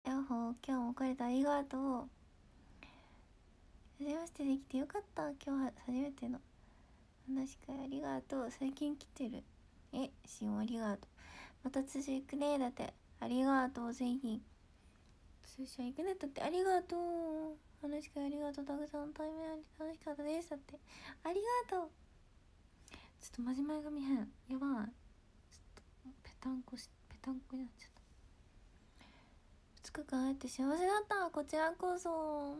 ヤッホー、今日も来れてありがとう。はじめましてできてよかった。今日は初めての話会ありがとう。最近来てる。しおありがとう。また通所行くね。だってありがとう。ぜひ通所行くね。だってありがとう。話会ありがとう。たくさん対面あり楽しかったです。だってありがとう。ちょっとマジ前が見へん。やばい。ちょっとペタンコになっちゃった。2日間会えて幸せだった。こちらこそ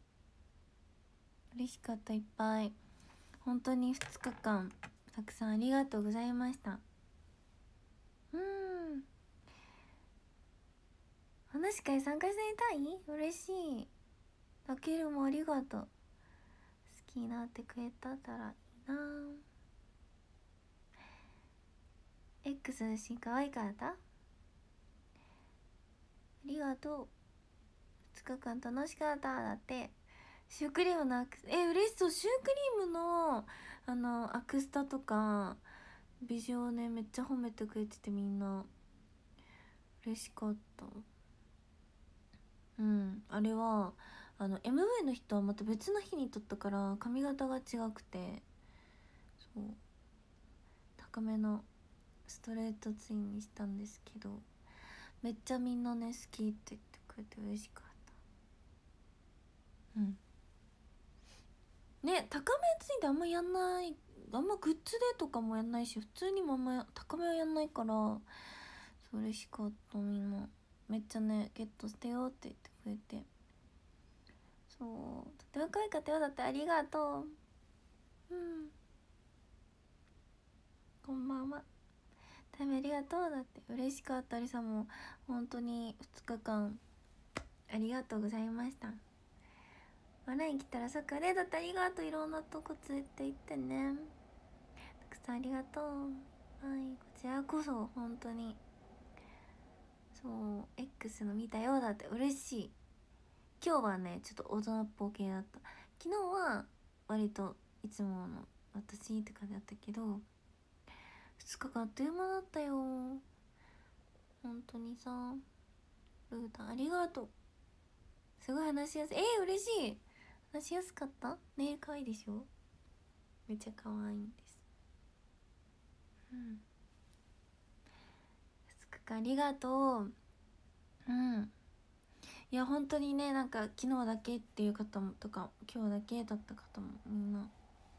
嬉しかった。いっぱい本当に2日間たくさんありがとうございました。話し会参加してみたい？嬉しい。たけるもありがとう。好きになってくれたらいいな。 X し可愛かった？ありがとう。2日間楽しかった。だってシュークリームのアクス嬉しそう。シュークリームのアクスタとかビジュをねめっちゃ褒めてくれてて、みんな嬉しかった。あれはMV の人はまた別の日に撮ったから髪型が違くて、そう高めのストレートツインにしたんですけど、めっちゃみんなね好きって言ってくれて嬉しかった。ね、高めついんであんまやんない、あんまグッズでとかもやんないし、普通にもあんま高めはやんないから、そう嬉しかった。みんなめっちゃねゲットしてよって言ってくれて、そうとても可愛かったよ。だってありがとう。こんばんは。タイムありがとう。だって嬉しかった。りさも本当に2日間ありがとうございました。笑いに来たらそっかで。だってありがとう。いろんなとこ連れて行ってね、たくさんありがとう。はい、こちらこそ本当に。そう X の見たよ。だって嬉しい。今日はねちょっと大人っぽ系だった。昨日は割といつもの私って感じだったけど、2日間あっという間だったよ。本当にさ、ルータンありがとう。すごい話しやすい。嬉しい。話しやすかった。ネイル可愛いでしょ。めっちゃ可愛いんです。2日間ありがとう。いや本当にね、なんか昨日だけっていう方もとか今日だけだった方もみんな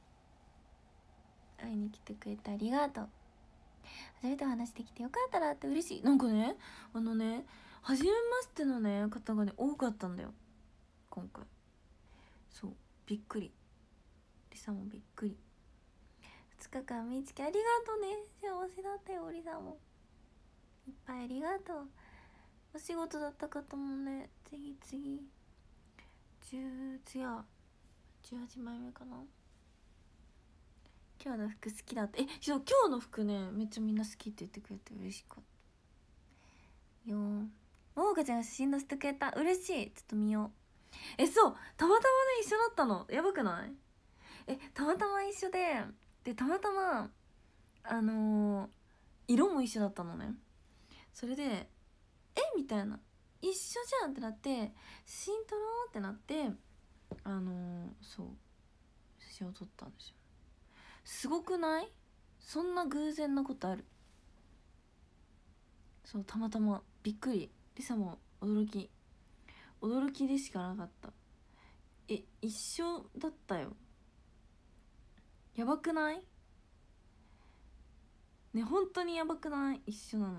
会いに来てくれてありがとう。初めてお話できてよかったらって嬉しい。なんかね初めましてのね方がね多かったんだよ今回。そうびっくり。りさもびっくり。2日間みちきありがとうね。幸せだったよ。りさもいっぱいありがとう。お仕事だった方もね次次は18枚目かな。今日の服好きだった。そう、今日の服ねめっちゃみんな好きって言ってくれて嬉しかったよ。ももかちゃんが写真載せてくれた。嬉しい。ちょっと見よう。そうたまたまね一緒だったの。やばくない？たまたま一緒でたまたま色も一緒だったのね。それでみたいな、一緒じゃんってなって写真撮ろうってなって、そう写真を撮ったんですよ。すごくない？そんな偶然なことある？そうたまたまびっくり。リサも驚きでしかなかった。一緒だったよ。やばくない？ね、本当にやばくない？一緒なの。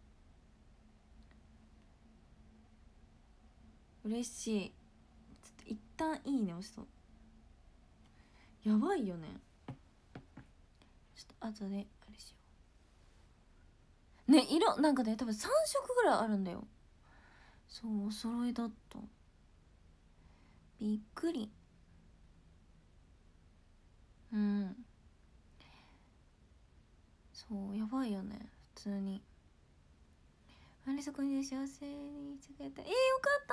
嬉しい。ちょっと一旦いいね押しと。やばいよね。ちょっと後であれしようね。色なんかね多分3色ぐらいあるんだよ。そうお揃いだった。びっくり。そうやばいよね普通に。あれそこに幸せにしてくれた。よかった。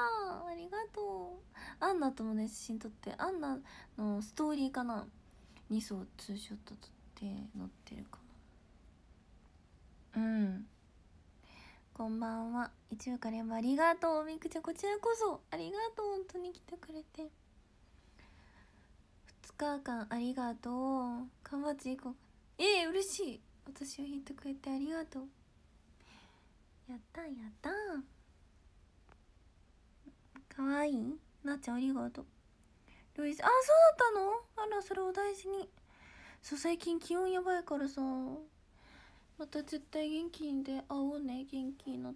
ありがとう。アンナともね写真撮って、アンナのストーリーかなにそうツーショット撮って載ってるかな。 こんばんは。一応からやありがとう。みくちゃんこちらこそありがとう。本当に来てくれて2日間ありがとう。頑張っていこう。嬉しい。私を弾いてくれてありがとう。やったんやったん。かわいいなっちゃんありがとう。ルイス、そうだったの。あら、それを大事に。そう、最近気温やばいからさ、また絶対元気で会おうね。元気になって。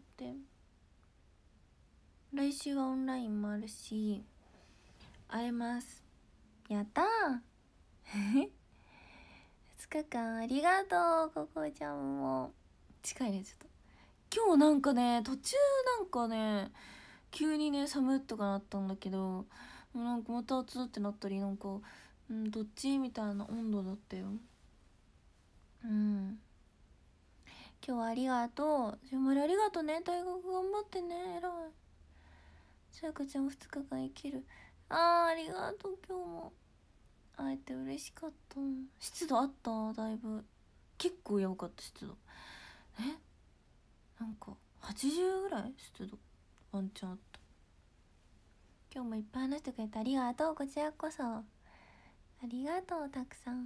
来週はオンラインもあるし会えます。やったー2日間ありがとう。ここちゃんも近いね。ちょっと今日なんかね、途中なんかね急にね寒っとかなったんだけど、なんかまた暑ってなったり、なんかどっちみたいな温度だったよ。今日はありがとう。しまりありがとうね。大学頑張ってね。偉い。さやかちゃんも2日間生きる。ありがとう。今日も会えて嬉しかった。湿度あった。だいぶ結構やばかった。湿度なんか80ぐらい湿度ワンチャンあった。今日もいっぱい話してくれてありがとう。こちらこそありがとう。たくさん。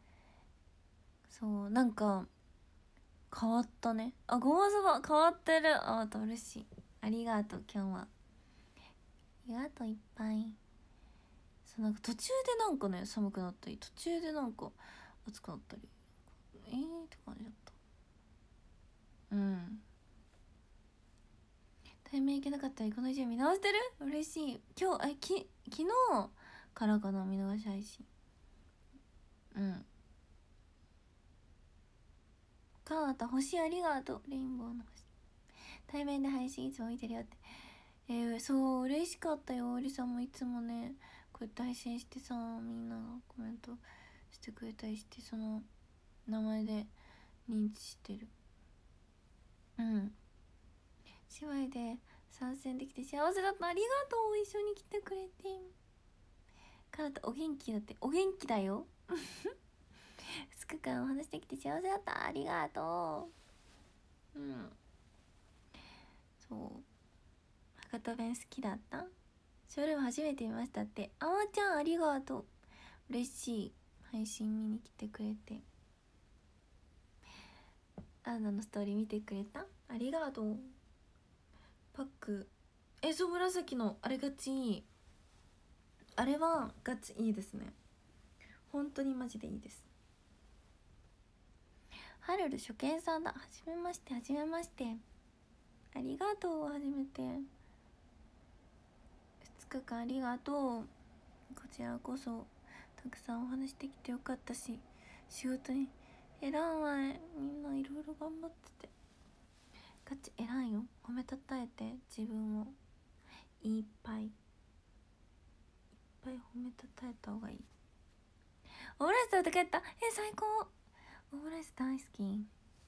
そうなんか変わったね。ごまそば変わってる。嬉しい。ありがとう。今日はありがとう。いっぱい。そうなんか途中でなんかね寒くなったり、途中でなんか暑くなったり、って感じだった。対面行けなかったらこの1見直してる。嬉しい。今日昨日からかな、見逃し配信。かなた星ありがとう。レインボーの星。対面で配信いつも見てるよって。そう嬉しかったよ。りさんもいつもねこうやって配信してさ、みんながコメントしてくれたりして、その名前で認知してる。姉妹で参戦できて幸せだった。ありがとう。一緒に来てくれて。かなたお元気だって。お元気だよ2日間お話できて幸せだった。ありがとう。そう博多弁好きだった。ショールーム初めて見ましたって。あまちゃんありがとう。嬉しい。配信見に来てくれて、アンナのストーリー見てくれた。ありがとう。パックそう、紫のあれガチいい。あれはガチいいですね。本当にマジでいいです。ハルル初見さんだ。はじめまして。はじめまして。ありがとう。初めて2日間ありがとう。こちらこそたくさんお話できてよかったし、仕事に偉い。みんないろいろ頑張っててガチ偉いよ。褒めたたえて自分をいっぱい褒めたたえた方がいい。オムライス食べて帰った。最高。オムライス大好き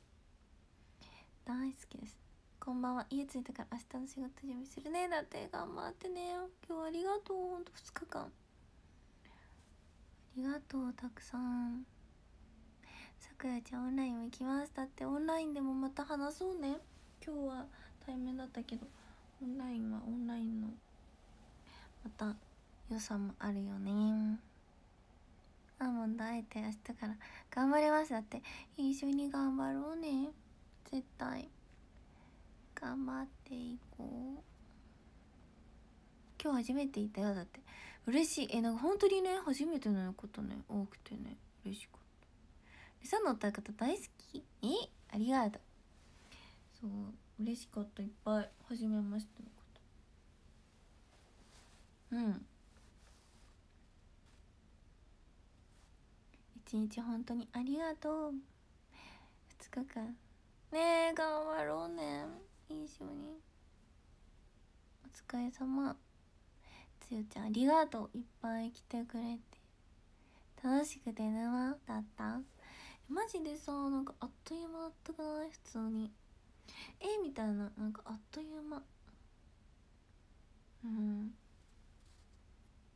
です。こんばんは。家着いたから明日の仕事準備するね。だって頑張ってね。今日はありがとう。ほんと2日間ありがとう。たくさん。さくらちゃんオンラインも行きます。だってオンラインでもまた話そうね。今日は対面だったけど、オンラインはオンラインのまた良さもあるよね。アーモンドあえて明日から頑張れます。だって一緒に頑張ろうね。絶対頑張っていこう。今日初めていたよ。だって嬉しい。なんか本当にね初めてのことね多くてね嬉しかった。リサの歌い方大好き。ありがとう。そう嬉しかった。いっぱい初めましてのこと。一日本当にありがとう。2日間ね頑張ろうね一緒に。お疲れ様。つよちゃんありがとう。いっぱい来てくれて楽しくて沼だった。マジでさ、なんかあっという間だったかない。普通にみたいな、なんかあっという間。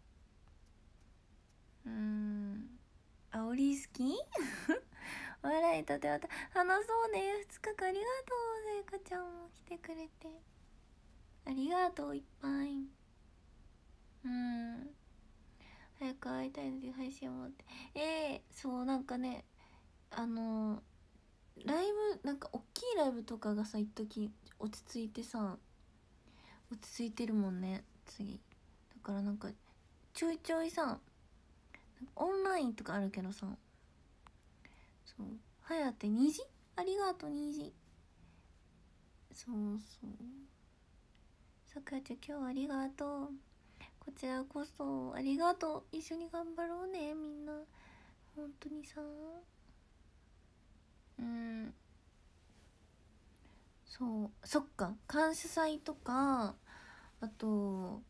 あおり好き笑イトで話そうね。2日間ありがとう。せいかちゃんも来てくれてありがとう。いっぱい。早く会いたいので配信もってそうなんかね、ライブなんか大きいライブとかがさ一時落ち着いてさ、落ち着いてるもんね次。だからなんかちょいちょいさオンラインとかあるけどさ、そうはやて虹ありがとう虹。そうそうさくらちゃん今日はありがとう。こちらこそありがとう。一緒に頑張ろうねみんな。本当にさ、そうそっか、感謝祭とかあと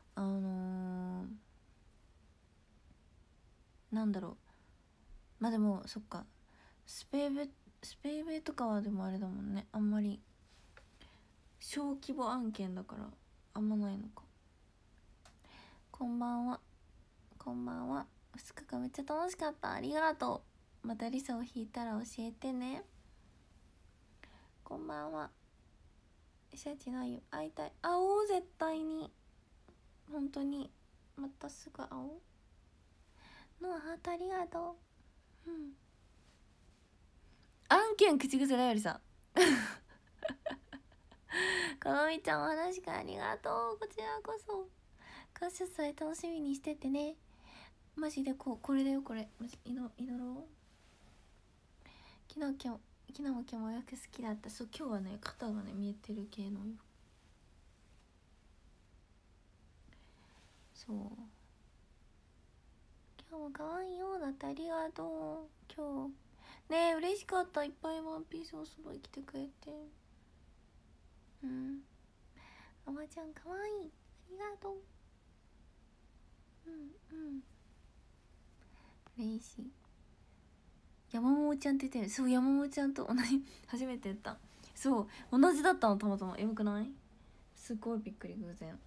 なんだろう、まあでもそっか、スペイベとかはでもあれだもんね、あんまり小規模案件だからあんまないのか。こんばんは。こんばんは。2日間めっちゃ楽しかった。ありがとう。またリサを弾いたら教えてね。こんばんは。シャチないよ。会いたい。会おう絶対に。本当にまたすぐ会おう。ノアハートありがとう。案件口癖だよりさかなみちゃんお話がありがとう。こちらこそ感謝祭楽しみにしててね。マジでこれだよこれ。マジ祈ろう。昨日も今日もよく好きだった。そう、今日はね肩がね見えてる系のよ。そう今日も可愛いようだってありがとう。今日ね嬉しかった。いっぱいワンピースお揃い着てくれて。おばちゃん可愛い。ありがとう。嬉しい。山桃ちゃんって言ってる。そう、山桃ちゃんと同じ初めて言った。そう同じだったの、たまたま。よくない？すごいびっくり、偶然。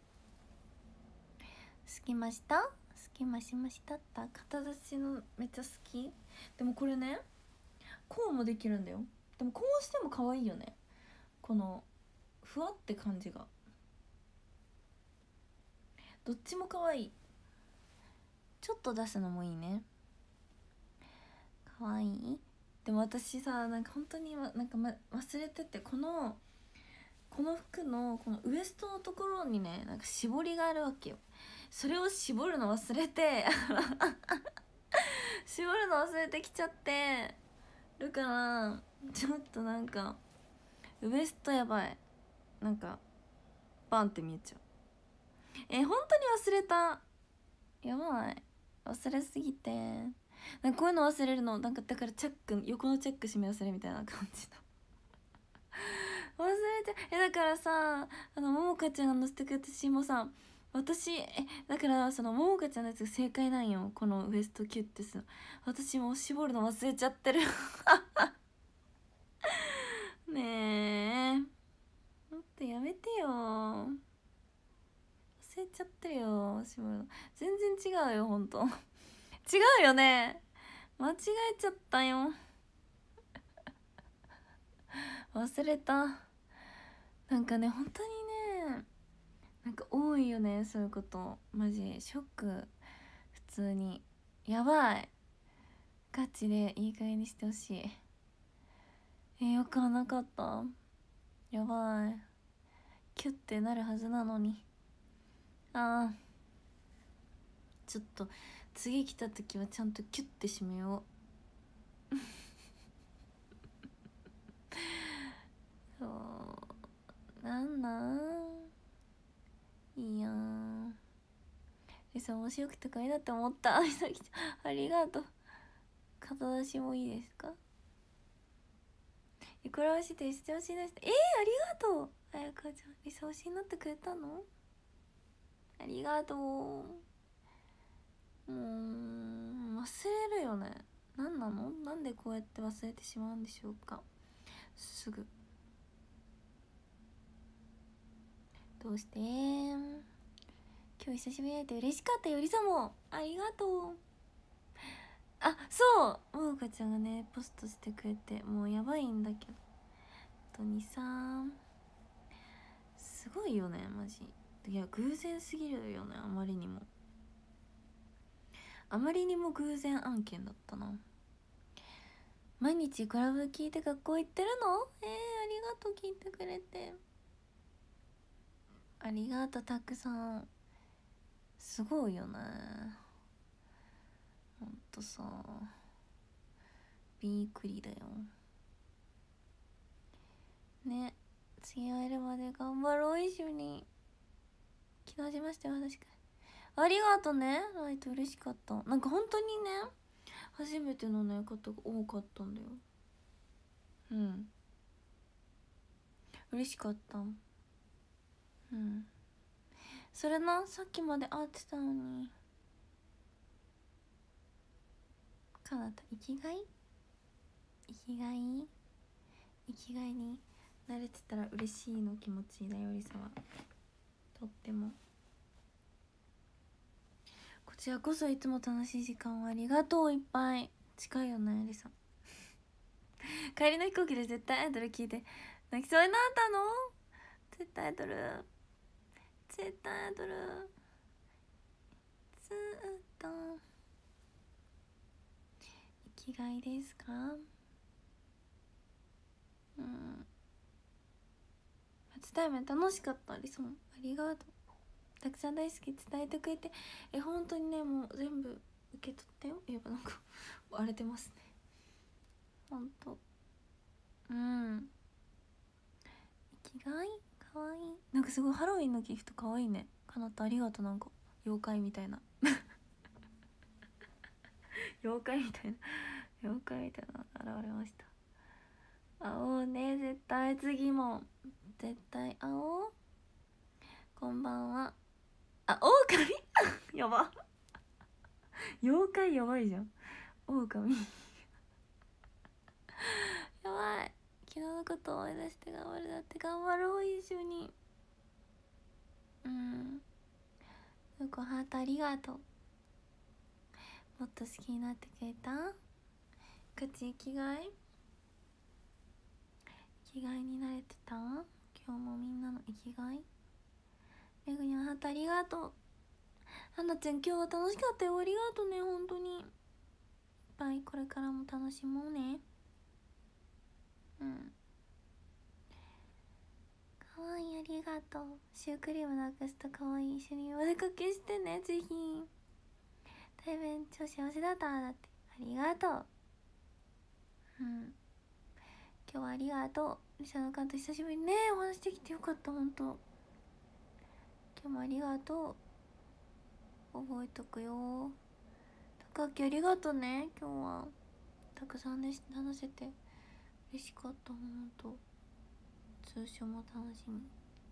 隙間した隙間しましたった肩出しのめっちゃ好き。でもこれねこうもできるんだよ。でもこうしても可愛いよね、このふわって感じが。どっちも可愛い。ちょっと出すのもいいね。可愛い。でも私さなんか本当になんか、忘れてて、この服のこのウエストのところにねなんか絞りがあるわけよ。それを絞るの忘れて絞るの忘れてきちゃってるから、ちょっとなんかウエストやばい。なんかバンって見えちゃう。本当に忘れた。やばい、忘れすぎて。なんかこういうの忘れるのなんか、だからチャック横のチャック閉め忘れみたいな感じの忘れて。だからさももかちゃんが乗せてくれた写真もさ、私だからそのももかちゃんのやつが正解なんよ。このウエストキュッてする。私もう絞るの忘れちゃってるねえもっとやめてよ。忘れちゃってるよ絞るの。全然違うよほんと違うよね。間違えちゃったよ忘れた。なんかね本当にねなんか多いよねそういうこと。マジショック。普通にやばい。ガチでいい加減にしてほしい。よくはなかった。やばい。キュッてなるはずなのに。ああちょっと次来た時はちゃんとキュッて締めようそういいやん。リサ面白くて可愛いなって思った。ありがとう。肩出しもいいですか？いくら推しってしてほしいです。ありがとう。あやかちゃんリサ推しになってくれたの？ありがとう。忘れるよね。何なの？なんでこうやって忘れてしまうんでしょうか。すぐどうして？今日久しぶりに会えて嬉しかったよ。リサもありがとう。 あ、そうもうかちゃんがねポストしてくれて、もうやばいんだけど、本当にさすごいよねマジ。いや偶然すぎるよね、あまりにも偶然案件だったな。毎日クラブ聞いて学校行ってるの？ありがとう、聞いてくれてありがとう。たくさんすごいよねほんとさ、びっくりだよね。次会えるまで頑張ろう一緒に。昨日しましたよ私から。ありがとねライト、嬉しかった。なんか本当にね初めてのね方が多かったんだよ。うん、嬉しかった。うん、それな、さっきまで会ってたのに。かなた生きがいに慣れてたら嬉しいの気持ちだよりさは。とってもこちらこそ、いつも楽しい時間をありがとう。いっぱい近いよねりさん。帰りの飛行機で絶対アイドル聞いて泣きそうになったの？絶対アイドルずっと生きがいですか？うん、初対面楽しかった。りさんありがとう。たくさん大好き伝えてくれて、本当にねもう全部受け取ったよ。やっぱなんか荒れてますねほんと。うん、生きがいかわいい。なんかすごいハロウィンのギフトかわいいね。かなったありがとう。なんか妖怪みたいな妖怪みたいなの現れました。会おうね絶対、次も絶対会おう。こんばんは。あ、狼やば妖怪やばいじゃん。狼やばい。昨日のこと思い出して頑張る。だって頑張ろう一緒に。うん、よくハートありがとう。もっと好きになってくれた？ガチ生きがいになれてた？今日もみんなの生きがい。めぐにはハートありがとう。はなちゃん今日は楽しかったよ。ありがとうね本当に。いっぱいこれからも楽しもうね。うん、かわいい、ありがとう。シュークリームなくすとかわいい。一緒にお出かけしてねぜひ。大変超幸せだった。だってありがとう。うん、今日はありがとう。リサのカンと久しぶりにねお話できてよかった。ほんと今日もありがとう。覚えとくよ。高木ありがとうね。今日はたくさんで話せて嬉しかった。ほんと通称も楽しみ。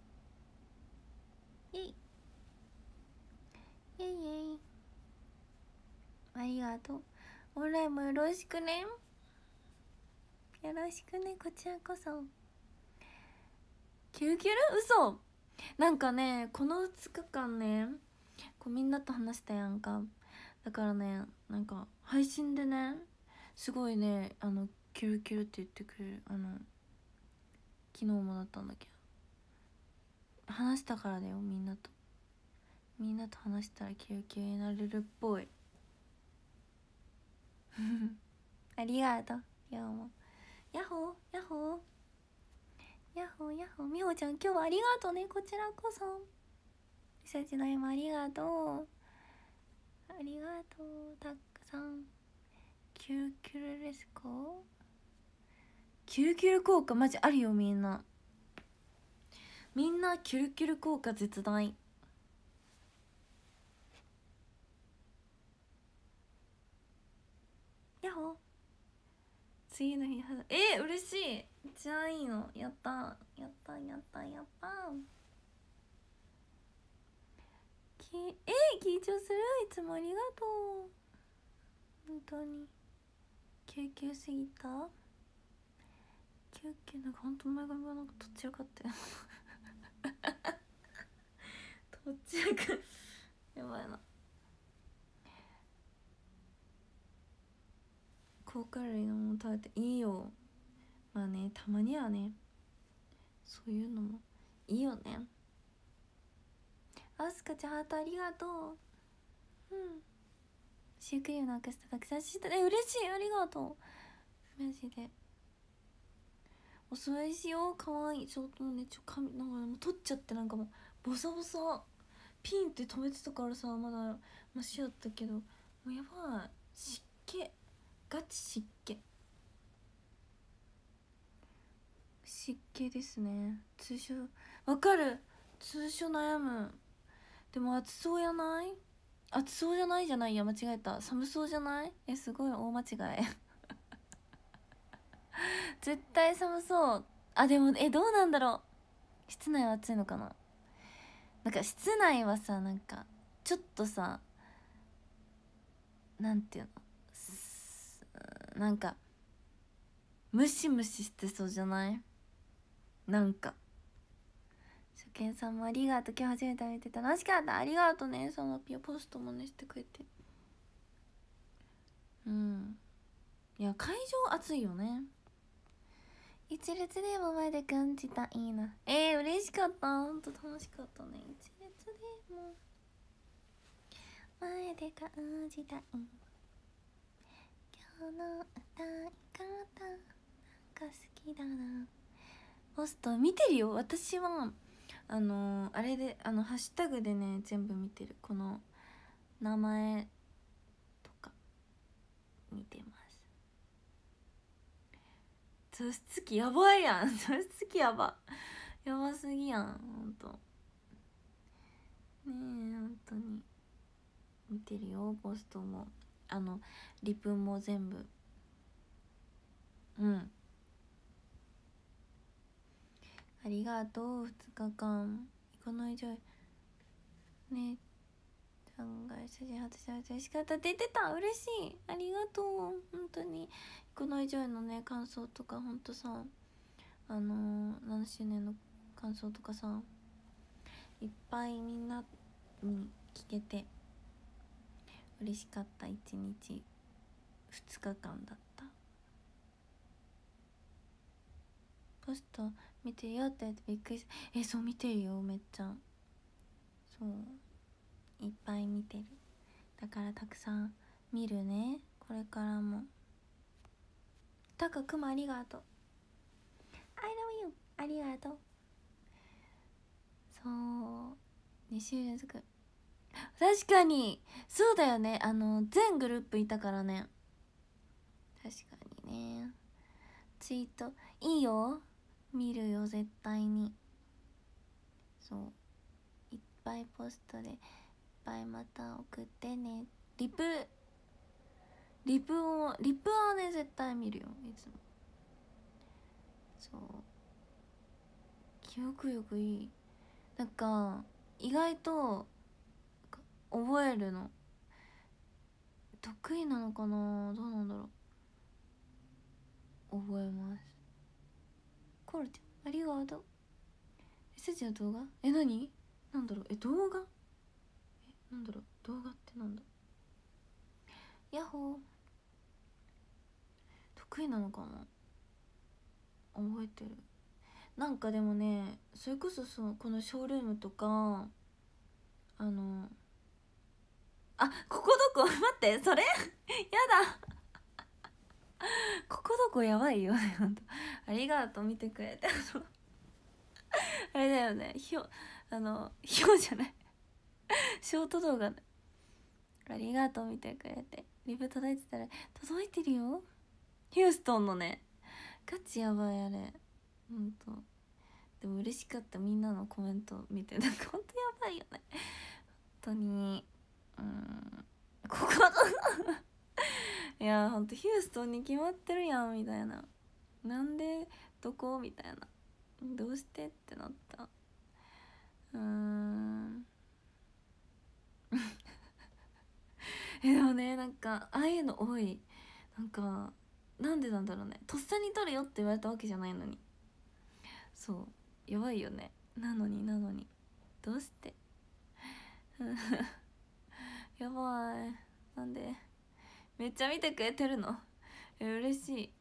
イェイイェイイェイ。ありがとう。オンラインもよろしくね。よろしくね。こちらこそ。キュルキュル嘘。なんかねこの2日間ねこうみんなと話したやんか。だからねなんか配信でねすごいねキュルキュルって言ってくれる。昨日もだったんだけど話したからだよ。みんなと話したらキュルキュルになれるっぽいありがとう。今日もヤッホーヤッホーヤッホーヤッホー。みほちゃん今日はありがとうね。こちらこそ。リサチの絵もありがとう。ありがとう。たくさんキュルキュルですか？キュルキュル効果マジあるよ。みんなキュルキュル効果絶大。ヤッホー。次の日嬉しい。めっちゃいいの。やったやったやったやった緊張する。いつもありがとう。本当に救急すぎた。救急なんかほんと前髪がなんかとっちらかってとっちらかやばいな。 高カロリーのもの食べていいよ。まあね、たまにはね、そういうのもいいよね。あすかちゃんハートありがとう。シュークリームなんかしたたくさんした嬉しい、ありがとうマジで。お座りしよう。かわいい。ちょっとね、髪なんかもう取っちゃって、なんかもうボサボサピンって止めてたからさ、まだマシやったけど、もうやばい、湿気、ガチ湿気ですね。通所わかる、通所悩む。でも暑そうやない？暑そうじゃないじゃないや、間違えた。寒そうじゃない？すごい大間違い絶対寒そう。あ、でもどうなんだろう。室内は暑いのかな。なんか室内はさ、なんかちょっとさ、なんていうの、なんかムシムシしてそうじゃない？なんか初見さんもありがとう。今日初めて見て楽しかった。ありがとうね。そのピアポストもねしてくれて。いや会場暑いよね。一列でも前で感じたいいな。嬉しかった。ほんと楽しかったね。一列でも前で感じたい。今日の歌い方なんか好きだな。ポスト見てるよ私は。あれでハッシュタグでね全部見てる。この名前とか見てます。除湿機やばいやん除湿機やばすぎやん。ほんとねえ、ほんとに見てるよ。ポストもリプも全部。ありがとう。2日間行かないじゃいね。考え写真初めて嬉しかったって言ってた。嬉しい、ありがとう。本当にこの以上のね感想とか、ほんとさ何周年の感想とかさ、いっぱいみんなに聞けて嬉しかった。1日2日間だった。ポスト見てるよって言ってびっくりした。そう見てるよ、めっちゃ。そういっぱい見てる。だからたくさん見るね、これからも。たかくまありがとう。 I love you ありがとう。そう2週連続。確かにそうだよね。全グループいたからね。確かにね。ツイートいいよ、見るよ絶対に。そういっぱいポストでいっぱいまた送ってね。リプはね絶対見るよいつも。そう記憶力いい。なんか意外と覚えるの得意なのかな。どうなんだろう。覚えます。コールちゃんありがとう。SG の動画何なんだろう。動画なんだろう。動画ってなんだ。ヤッホー。得意なのかな。覚えてる。なんかでもね、それこそこのショールームとかここどこ待ってそれやだここどこやばいよねほんと。ありがとう見てくれて。あれだよね、ひょじゃないショート動画でありがとう見てくれて。リプ届いてたら届いてるよ。ヒューストンのね、ガチやばいあれほんと。でも嬉しかった、みんなのコメント見て。なんかほんとやばいよね本当に。ここいやほんとヒューストンに決まってるやんみたいな。なんでどこみたいな。どうしてってなった。でもね、なんかああいうの多い。なんかなんでなんだろうね。とっさに撮るよって言われたわけじゃないのに。そうやばいよね。なのにどうしてやばい。なんでめっちゃ見てくれてるの。 嬉しい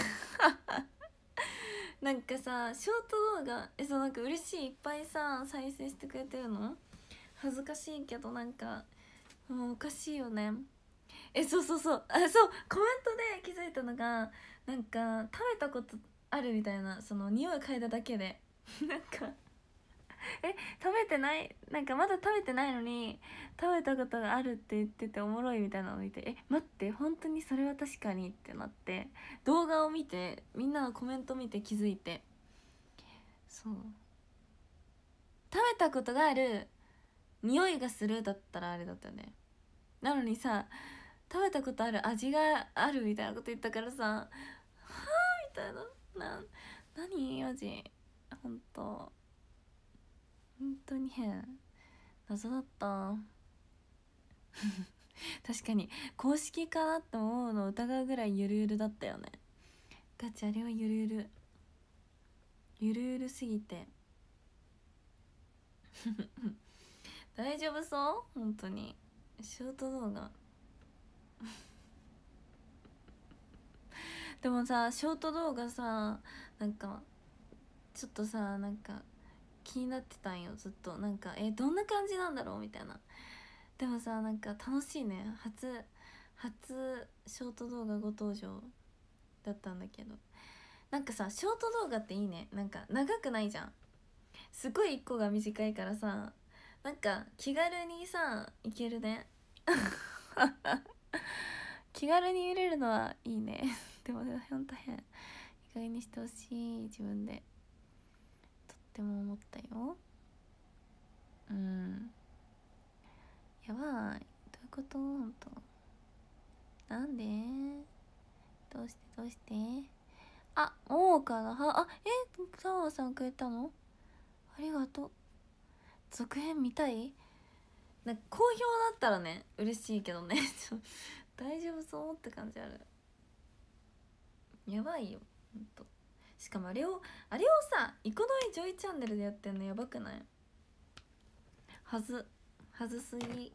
なんかさショート動画そうなんか嬉しい、いっぱいさ再生してくれてるの恥ずかしいけどなんかもうおかしいよね。そうそうそう、そうコメントで気づいたのがなんか食べたことあるみたいな、その匂い嗅いだだけでなんか食べてない、なんかまだ食べてないのに食べたことがあるって言ってておもろいみたいなのを見て、待って本当にそれは確かにってなって、動画を見てみんなのコメント見て気づいて、そう食べたことがある匂いがするだったらあれだったよね。なのにさ食べたことある味があるみたいなこと言ったからさ、はあみたいな、何味、本当に変、謎だった確かに公式かなって思うのを疑うぐらいゆるゆるだったよね。ガチあれはゆるゆるすぎて大丈夫そう、本当にショート動画でもさショート動画さなんかちょっとさなんか気になってたんよずっと、なんかどんな感じなんだろうみたいな。でもさなんか楽しいね、初ショート動画ご登場だったんだけど、なんかさショート動画っていいね、なんか長くないじゃん、すごい1個が短いからさ、なんか気軽にさいけるね気軽に見れるのはいいねでもほんと変、意外にしてほしい、自分でとっても思ったよ。やばい、どういうこと、ほんとなんで、どうして大岡のはサワさんくれたの、ありがとう。続編見たい、なんか好評だったらね嬉しいけどね大丈夫そうって感じある。やばいよほんと。しかもあれをさイコノイジョイチャンネルでやってんのやばくない？はずすぎ。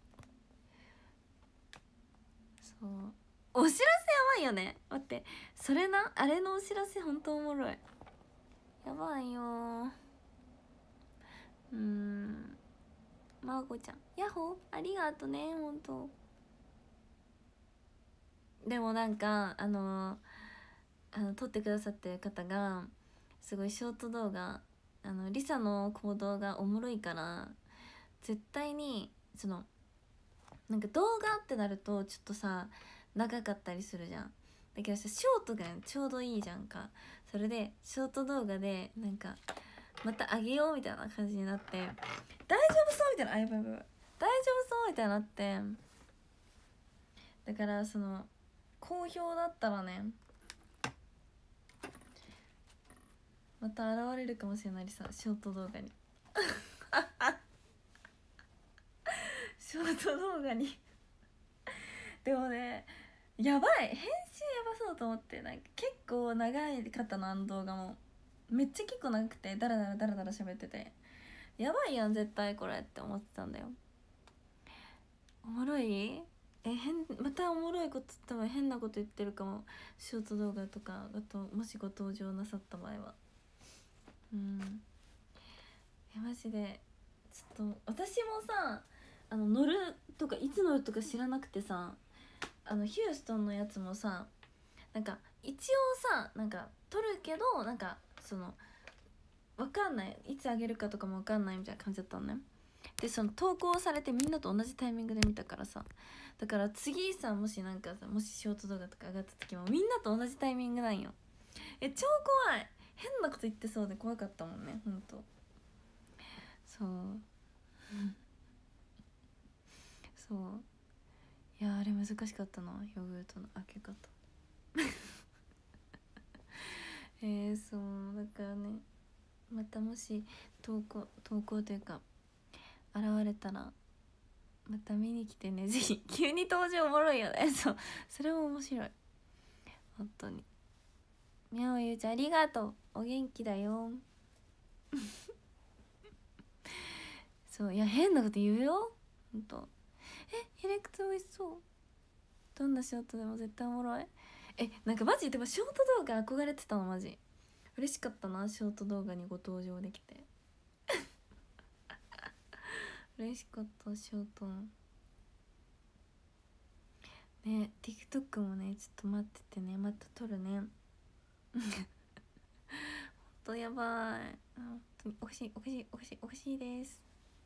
そうお知らせやばいよね、待って、それな、あれのお知らせほんとおもろい、やばいよまーこちゃんヤッホーありがとねほんと。でもなんか撮ってくださってる方がすごいショート動画リサの行動がおもろいから絶対にそのなんか動画ってなるとちょっとさ長かったりするじゃん。だけどさショートがちょうどいいじゃんか。それでショート動画でなんかまたあげようみたいな感じになって大丈夫そうみたいな、やばい大丈夫そうみたいになって、だからその好評だったらねまた現れるかもしれないさ、ショート動画にショート動画にでもねやばい、編集やばそうと思って、なんか結構長い方の動画もめっちゃ結構長くてダラダラ喋っててやばいやん絶対これって思ってたんだよ。おもろい、またおもろいこと多分変なこと言ってるかも、ショート動画とかあともしご登場なさった場合はマジでちょっと私もさ乗るとかいつ乗るとか知らなくてさ、ヒューストンのやつもさなんか一応さなんか撮るけどなんかその分かんない、いつあげるかとかも分かんないみたいな感じだったのね。でその投稿されてみんなと同じタイミングで見たからさ、だから次さもしなんかさもしショート動画とか上がった時もみんなと同じタイミングなんよ。超怖い、変なこと言ってそうで怖かったもんねほんと。そうそういやあれ難しかったな、ヨーグルトの開け方そうだからね、またもし投稿というか現れたらまた見に来てねぜひ急に登場おもろいよねそうそれも面白い本当に。みゃおゆうちゃんありがとう、お元気だよそういや変なこと言うよほんと。ヘレクツ美味しそう、どんなショートでも絶対おもろい。 なんかマジでもショート動画憧れてたの。マジ嬉しかったな、ショート動画にご登場できて嬉しかった。ショートね、TikTok もね、ちょっと待っててね、また撮るねほんとやばい、本当におかしいおかしいおかしいおかしいです。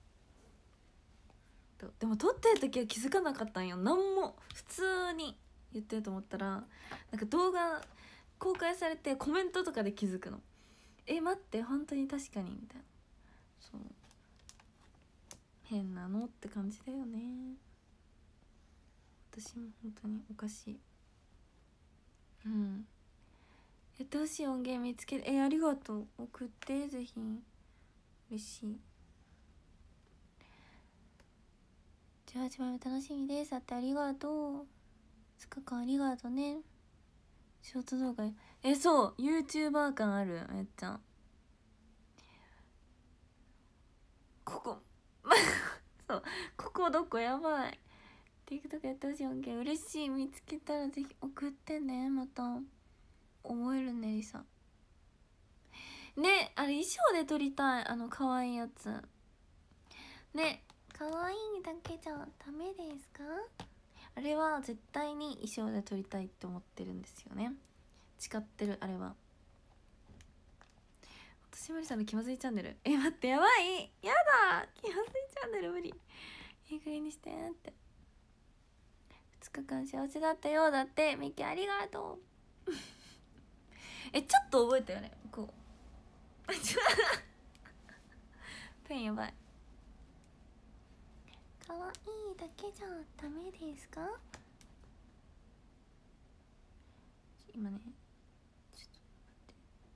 でも撮ってる時は気づかなかったんよ。何も普通に言ってると思ったら、なんか動画公開されてコメントとかで気づくの。待って本当に確かにみたいな。そう、変なのって感じだよね。私も本当におかしい。やってほしい音源見つける。ありがとう、送ってぜひ。嬉しい。18枚目楽しみです。だってありがとう。2日間ありがとうね。ショート動画そう YouTuber 感ある。めっちゃここそう、ここどこやばい。 TikTok やってほしい音源嬉しい。見つけたらぜひ送ってね。また思えるね、りさね。あれ衣装で撮りたい。可愛いやつね。可愛いだけじゃダメですか？あれは絶対に衣装で撮りたいって思ってるんですよね。誓ってる。あれは私まりさんの気まずいチャンネル。待ってやばい、やだ、気まずいチャンネル無理。いい加減にしてって。2日間幸せだったようだって。ミキありがとうちょっと覚えたよね、こうペンやばい。可愛いだけじゃダメですか？今ね、ちょっと待って。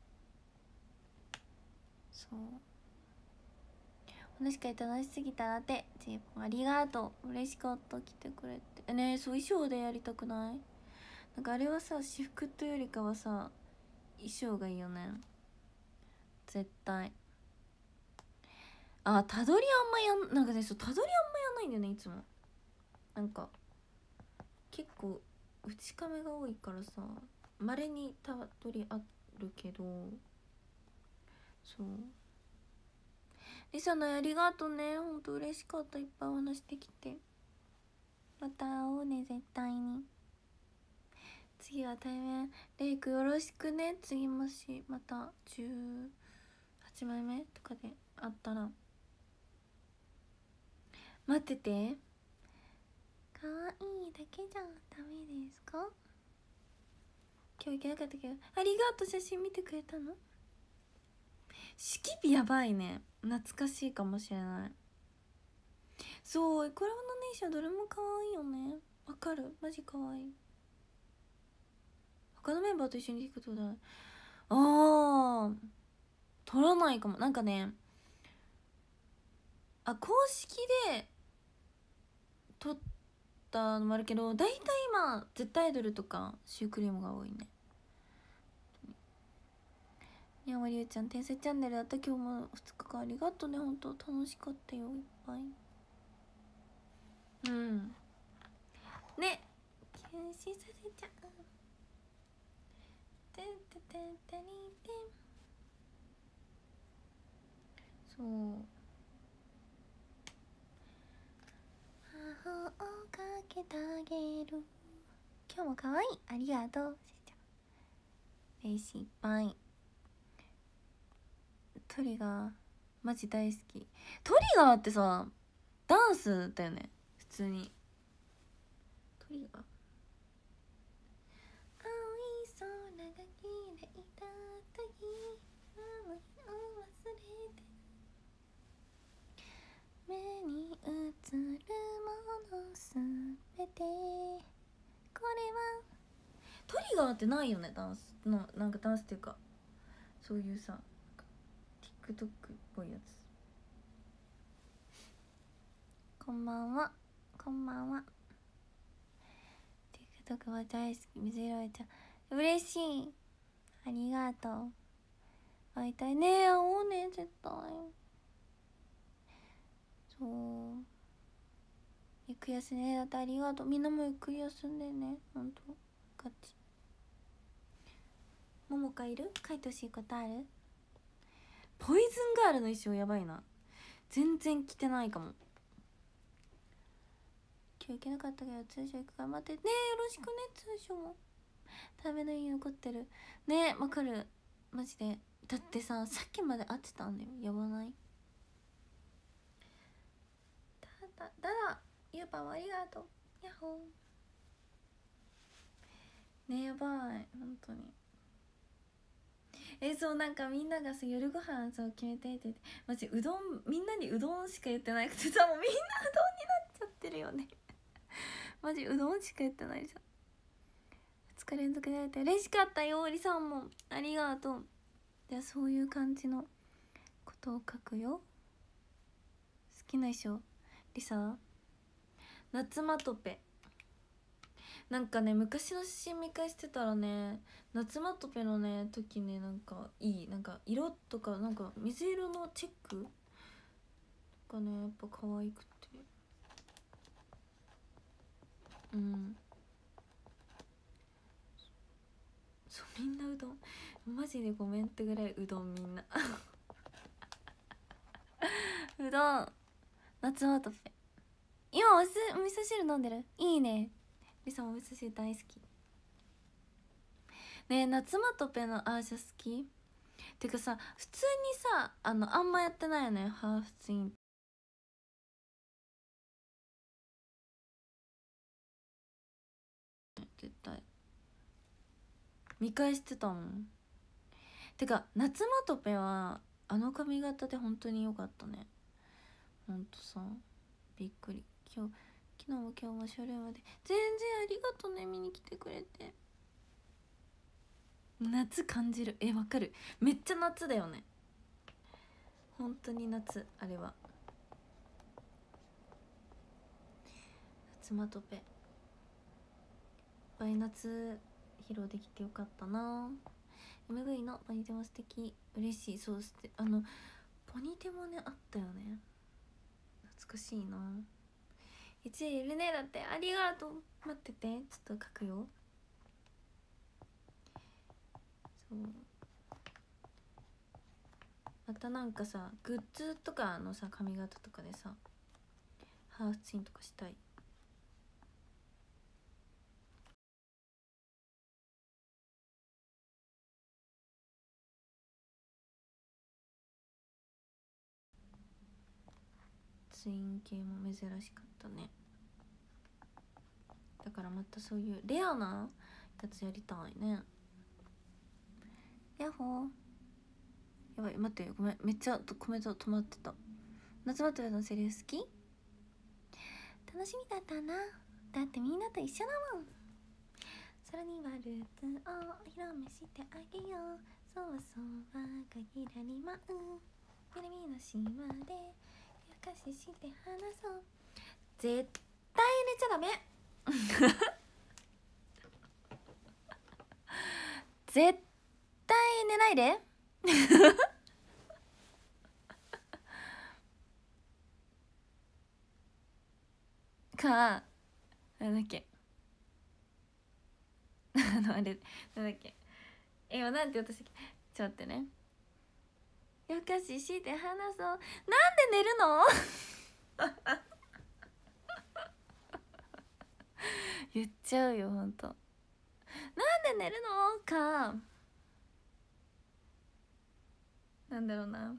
そう話し会楽しすぎたらって。ジェイポンありがとう。嬉しかった、来てくれてね。そう衣装でやりたくない？なんかあれはさ、私服というよりかはさ、衣装がいいよね絶対。たどりあんまなんかね、そう、たどりあんまやんないんだよね、いつも。なんか結構内カメが多いからさ、まれにたどりあるけど。そう、りさのありがとうね。ほんと嬉しかった。いっぱいお話できて。また会おうね、絶対に。次は対面。レイクよろしくね。次もしまた18枚目とかであったら待ってて。可愛いだけじゃダメですか？今日行けなかったけどありがとう。写真見てくれたの？式日やばいね。懐かしいかもしれない。そう、コラボのネーションどれも可愛いよね。わかる、マジ可愛い。他のメンバーと一緒に行くことだ。撮らないかも。なんかね、公式で撮ったのもあるけど、大体今絶対アイドルとかシュークリームが多いね。にゃまりゅうちゃん、天才チャンネルだった。今日も2日間ありがとうね。ほんと楽しかったよ、いっぱい。ね、休止させちゃう。てんてんてんてんてん。そう、魔法をかけてあげる。今日も可愛い、ありがとう。しーちゃん嬉しい、いっぱい。トリガーマジ大好き。トリガーってさ、ダンスだよね、普通に。トリガー、青い空が綺麗だった日、思いを忘れて目に映るものすべて。これはトリガーってないよね、ダンスの。なんかダンスっていうか、そういうさ、TikTok っぽいやつ。こんばんは、こんばんは。 TikTok は大好き。水色いちゃん嬉しい、ありがとう。会いたいね。会おうね、絶対。そう、ゆっくり休んで。だってありがとう。みんなもゆっくり休んでね、ほんとガチ。 ももかいる？書いてほしいことある？ポイズンガールの衣装やばいな。全然着てないかも。今日行けなかったけど通常行く頑張ってね。よろしくね。通常も食べのいい残ってるね。わかるマジで。だってさ、さっきまで会ってたんだよ。やばない？だゆうぱんありがとう。やっほーね。やばい本当に。そう、なんかみんながさ夜ご飯そう決めてって言って、マジうどん、みんなにうどんしか言ってなくてさ、もうみんなうどんになっちゃってるよねマジうどんしか言ってないじゃん。2日連続で会えて嬉しかったよ。りさんもありがとう。じゃあそういう感じのことを書くよ。好きな衣装りさ、夏まとぺ。なんかね、昔の写真見返してたらね、夏まとぺのね時ね、なんかいい、なんか色とか、なんか水色のチェックがねやっぱ可愛くて、うん。そう、みんなうどん、マジでごめんってぐらいうどんみんなうどん。夏まとぺ今お味噌汁飲んでる？いいね。りさんお味噌汁大好きね。夏まとぺのアーシャ好き？てかさ、普通にさ、あんまやってないよね、ハーフツイン。絶対見返してたもん。てか夏まとぺはあの髪型で本当に良かったね。ほんとさ、びっくり。昨日も今日もショールームで全然ありがとね、見に来てくれて。夏感じる。わかる、めっちゃ夏だよね。本当に夏、あれは。夏まとぺいっぱい夏披露できてよかったな。 MV のポニテも素敵。嬉しい。そう、ポニテもねあったよね。懐かしいな。1位いるね。だってありがとう。待ってて、ちょっと書くよ。そう、またなんかさ、グッズとかのさ髪型とかでさハーフツインとかしたい。ツイン系も珍しかったね。だからまたそういうレアなやつやりたいね。ヤッホー。やばい、待って、ごめん、めっちゃコメント止まってた。夏まとめのセリフ好き？楽しみだったな。だってみんなと一緒だもん。空にはルーツをお披露目してあげよう。そうそうは限らに舞う南の島で夜更かしして話そう。絶対寝ちゃダメ絶対寝ないでか、なんだっけあれなんだっけ、今なんて言おうとしたっけ。ちょっと待ってね。夜更かしして話そう。なんで寝るの言っちゃうよほんと。なんで寝るのか、なんだろうな。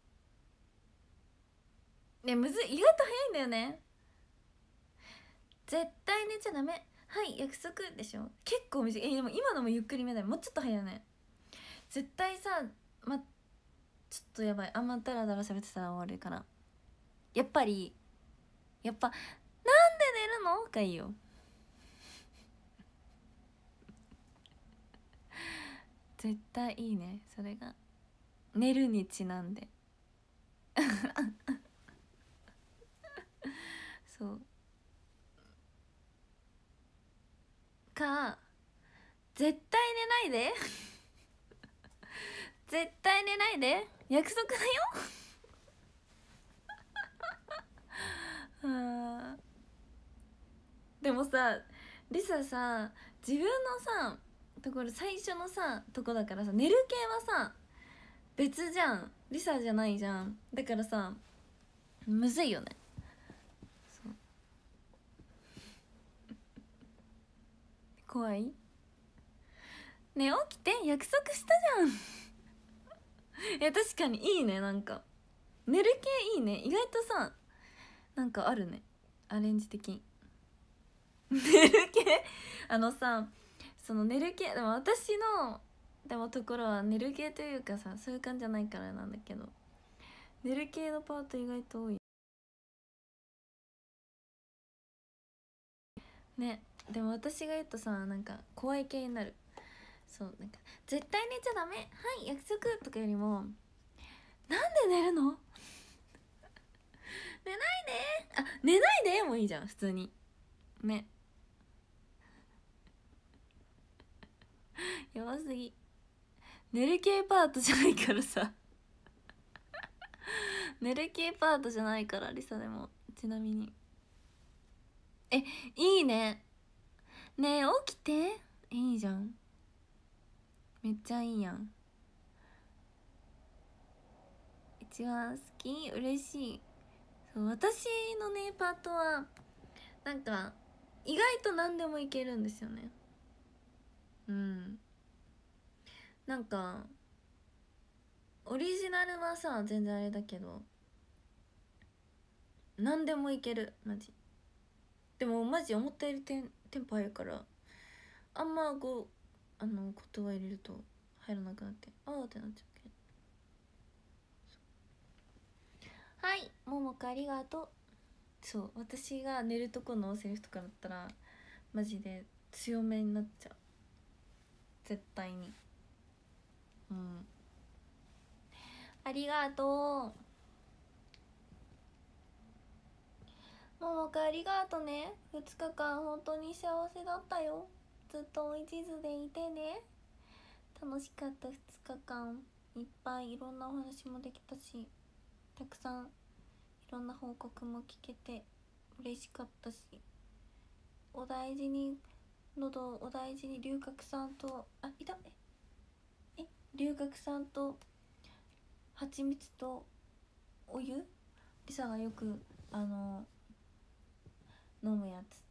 ね、むずい、意外と早いんだよね。絶対寝ちゃダメ、はい約束でしょ。結構短い。でも今のもゆっくりめだよ。もうちょっと早いね。絶対さ、ちょっとやばい、あんまダラダラ喋ってたら終わるから。やっぱなんで寝るのがいいよ。絶対いいね、それが。寝るにちなんでそうか、絶対寝ないで絶対寝ないで約束だよでもさ、リサさ、自分のさところ最初のさとこだからさ、寝る系はさ別じゃん、リサじゃないじゃん。だからさむずいよね。そう怖いね。起きて、約束したじゃんいや確かにいいね。なんか寝る系いいね。意外とさなんかあるね、アレンジ的に寝る系さ、その寝る系でも私のでもところは寝る系というかさ、そういう感じじゃないからなんだけど、寝る系のパート意外と多いね。でも私が言うとさ、なんか怖い系になる。そうなんか絶対寝ちゃダメ、はい約束とかよりも、なんで寝るの寝ないで、あ寝ないでもいいじゃん普通にね。やばすぎ。寝る系パートじゃないからさ寝る系パートじゃないからリサでも。ちなみにいいね。ねえ起きて、いいじゃん、めっちゃいいやん。一番好き、嬉しい。そう私のねパートはなんか意外と何でもいけるんですよね。うん、なんかオリジナルはさ全然あれだけど何でもいけるマジ。でもマジ思ったよりテンポ早いから、あんまこう言葉入れると入らなくなってあーってなっちゃうけど。はい、ももかありがとう。そう私が寝るとこのセリフとかだったらマジで強めになっちゃう絶対に。うん、ありがとうももか、ありがとね。2日間本当に幸せだったよ。ずっと一途でいてね。楽しかった2日間。いっぱいいろんなお話もできたし、たくさんいろんな報告も聞けて嬉しかったし、お大事に、喉お大事に。龍角さんといた龍角さんと蜂蜜とお湯、リサがよく飲むやつ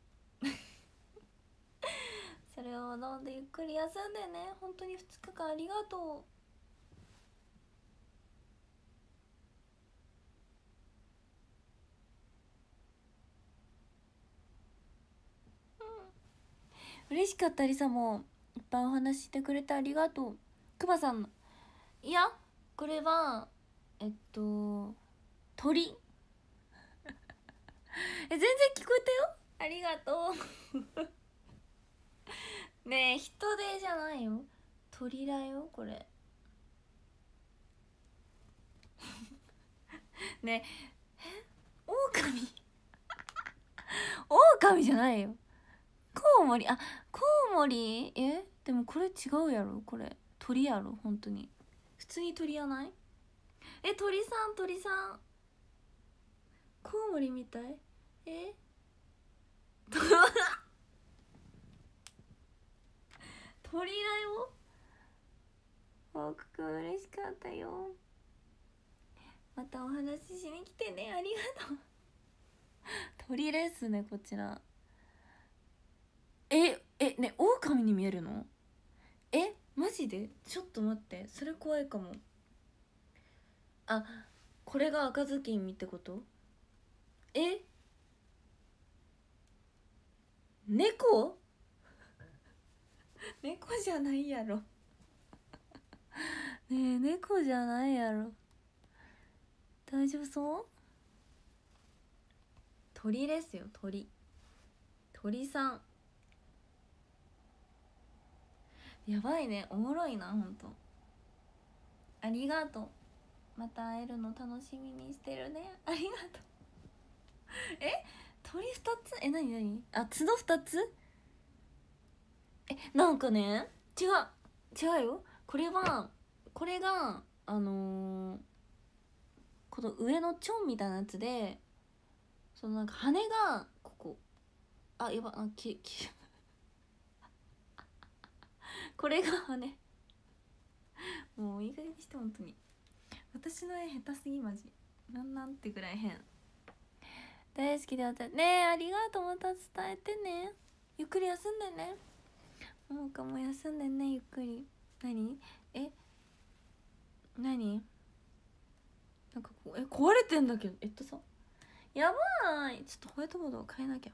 それを飲んでゆっくり休んでね。本当に2日間ありがとう。嬉しかった。リサもいっぱいお話ししてくれてありがとう。クマさんの、いやこれは鳥全然聞こえたよ、ありがとうねえ人手じゃないよ、鳥だよこれねえオオカミオオカミじゃないよ、コウモリ。コウモリ。でもこれ違うやろ、これ鳥やろ本当に。普通に鳥やない？鳥さん鳥さん、コウモリみたい。鳥だよ。報告嬉しかったよ。またお話ししに来てね、ありがとう鳥ですねこちら。ね、オオカミに見えるの？マジで？ちょっと待って、それ怖いかも。これが赤ずきんみってこと？猫猫じゃないやろねえ猫じゃないやろ、大丈夫そう？鳥ですよ、鳥さん。やばいね、おもろいなほんと。ありがとう。また会えるの楽しみにしてるね、ありがとう鳥2つ？何角2つ？なんかね、違うよ。これがこの上のチョンみたいなやつで、そのなんか羽がここ、やばこれが羽。もういい加減にして、本当に私の絵下手すぎマジなんてぐらい変。大好きで私ねえ、ありがとう。また伝えてね。ゆっくり休んでね。ももかも休んでね、ゆっくり。何何なんか壊れてんだけど。さ、やばい。ちょっとホワイトボードを変えなきゃ。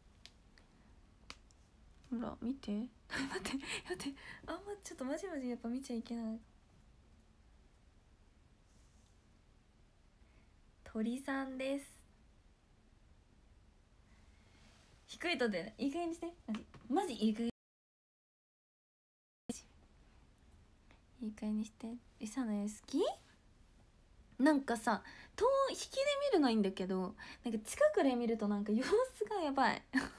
ほら見て待ってちょっとマジやっぱ見ちゃいけない。鳥さんです。低いとでいい加減にして。マジいい加減にして。リサの絵好き？なんかさ、引きで見るのいいんだけど、なんか近くで見るとなんか様子がやばい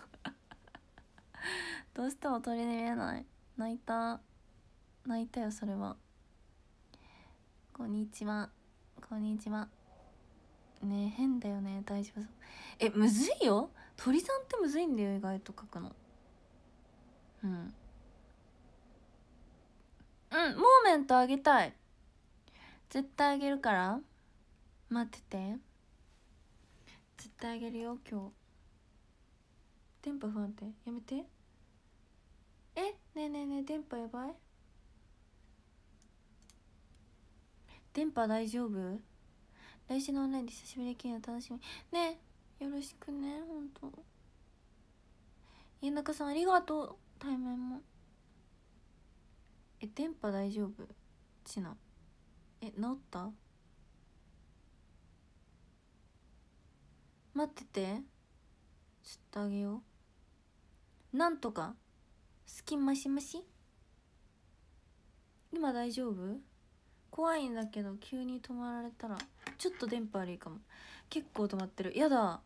どうしても取り入れない。泣いたよ、それは。こんにちはねえ、変だよね。大丈夫？むずいよ。鳥さんってむずいんだよ、意外と描くの。モーメントあげたい。絶対あげるから待ってて。絶対あげるよ。今日電波不安定、やめて。ねえ電波やばい？電波大丈夫？来週のオンラインで久しぶりに見るの楽しみね。よろしくね、ほんと。家中さんありがとう。対面も。電波大丈夫？ちな治った？待ってて、ちょっとあげよう。なんとかスキンマシマシ。今大丈夫？怖いんだけど、急に止まられたらちょっと電波悪いかも。結構止まってる。やだ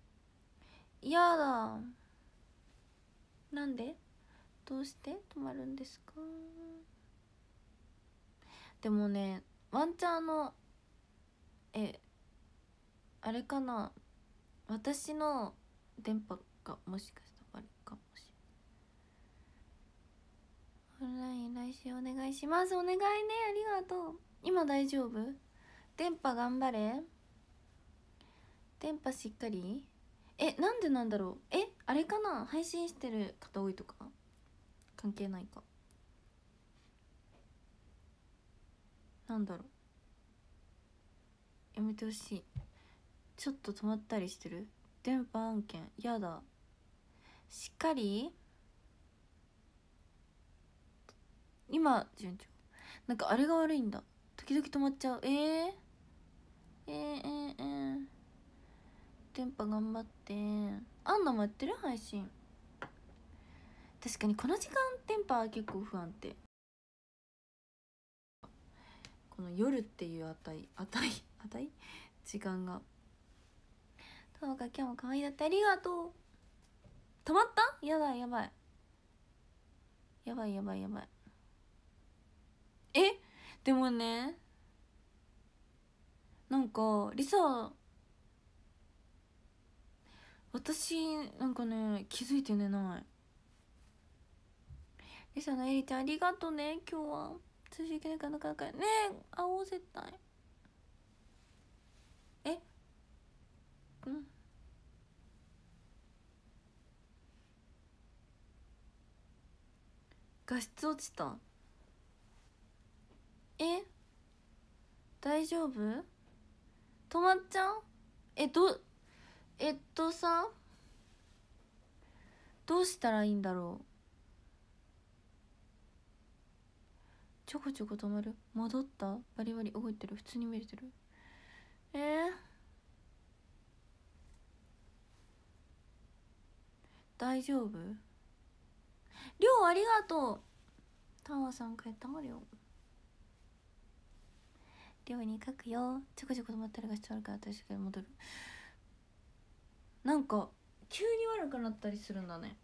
なんで？どうして止まるんですか？でもね、ワンチャンあれかな、私の電波がもしかしたら悪いかもしれない。オンライン来週お願いします。お願いね、ありがとう。今大丈夫？電波頑張れ。電波しっかり。なんでなんだろう。あれかな、配信してる方多いとか関係ないか。なんだろう、やめてほしい。ちょっと止まったりしてる。電波案件やだ。しっかり。今順調。なんかあれが悪いんだ、時々止まっちゃう。電波頑張って。アンナもやってる配信。確かにこの時間電波は結構不安定。この夜っていう値時間が。そうか、今日も可愛いだってありがとう。止まった？やばいでもね、なんかリサ、私なんかね、気づいて寝ない。リサのエリちゃんありがとうね。今日は通じいけないからなかなかね。会おう絶対。画質落ちた。大丈夫？止まっちゃう？さ、どうしたらいいんだろう。ちょこちょこ止まる。戻った？バリバリ動いてる。普通に見れてる。大丈夫？りょうありがとう。タワーさん帰ったまるよ。りょうに書くよ。ちょこちょこ止まったら画質悪くなったりするけど戻る。なんか急に悪くなったりするんだね。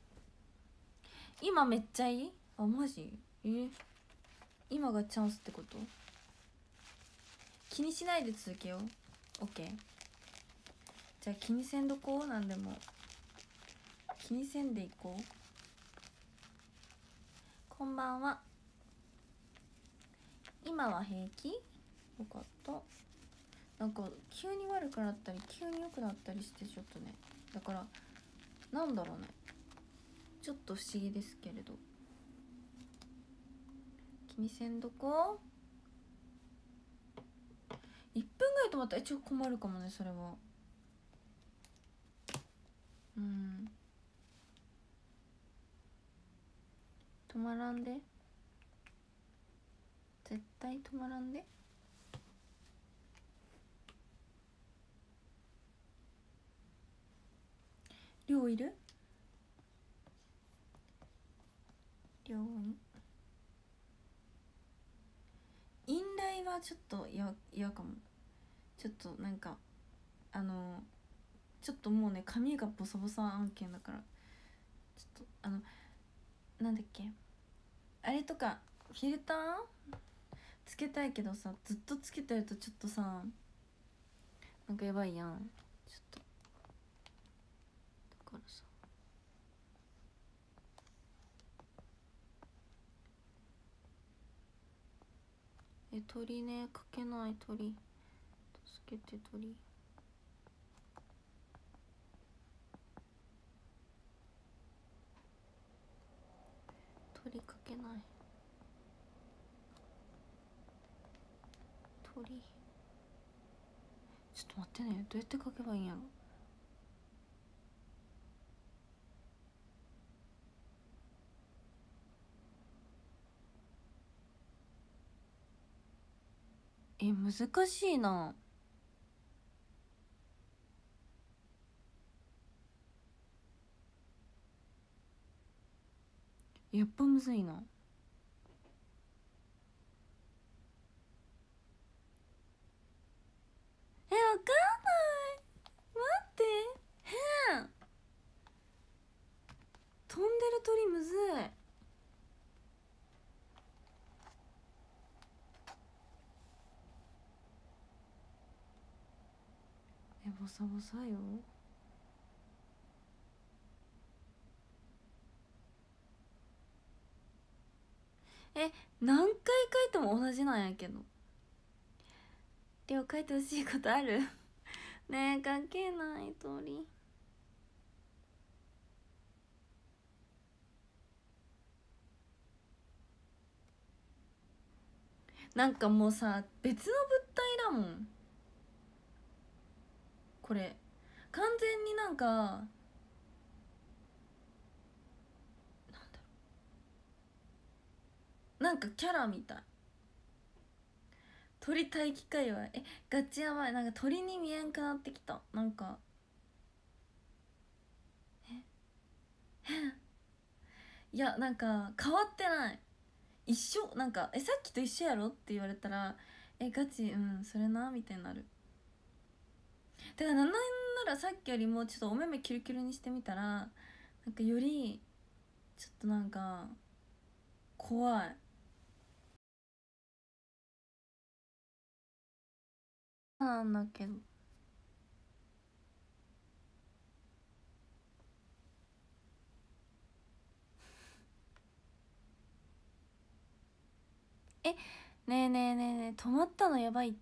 今めっちゃいい？マジ？今がチャンスってこと？気にしないで続けよう。 OK。 じゃあ気にせんどこう。なんでも気にせんでいこう。 こんばんは。今は平気？よかった。なんか急に悪くなったり急に良くなったりしてちょっとね、だからなんだろうね、ちょっと不思議ですけれど。気にせんどこ。1分ぐらい止まったらちょっと困るかもね、それは。止まらんで、絶対止まらんで。量いる？量にインライはちょっと嫌かも。ちょっとなんかちょっともうね、髪がボサボサ案件だから、ちょっとなんだっけ、あれとかフィルターつけたいけどさ、ずっとつけてるとちょっとさ、なんかやばいやん。ちょっとだからさ、鳥ね、かけない鳥、助けて鳥。鳥かけない。鳥、ちょっと待ってね、どうやってかけばいいんやろ。難しいな。やっぱむずいな。わかんない。待って、変。飛んでる鳥むずい。ボサボサよ。何回書いても同じなんやけど。りょう書いてほしいことある？ねえ、書けない鳥。なんかもうさ、別の物体だもんこれ。完全になんかなんだろう、なんかキャラみたい。鳥待機界隈、ガチやばい。なんか鳥に見えんくなってきた。なんかいや、なんか変わってない。一緒。なんかさっきと一緒やろって言われたら、ガチ、それなみたいになる。だからなんならさっきよりもちょっとお目目キュルキュルにしてみたら、なんかよりちょっとなんか怖いなんだけど。ねえねえねえねえ、止まったのやばいって。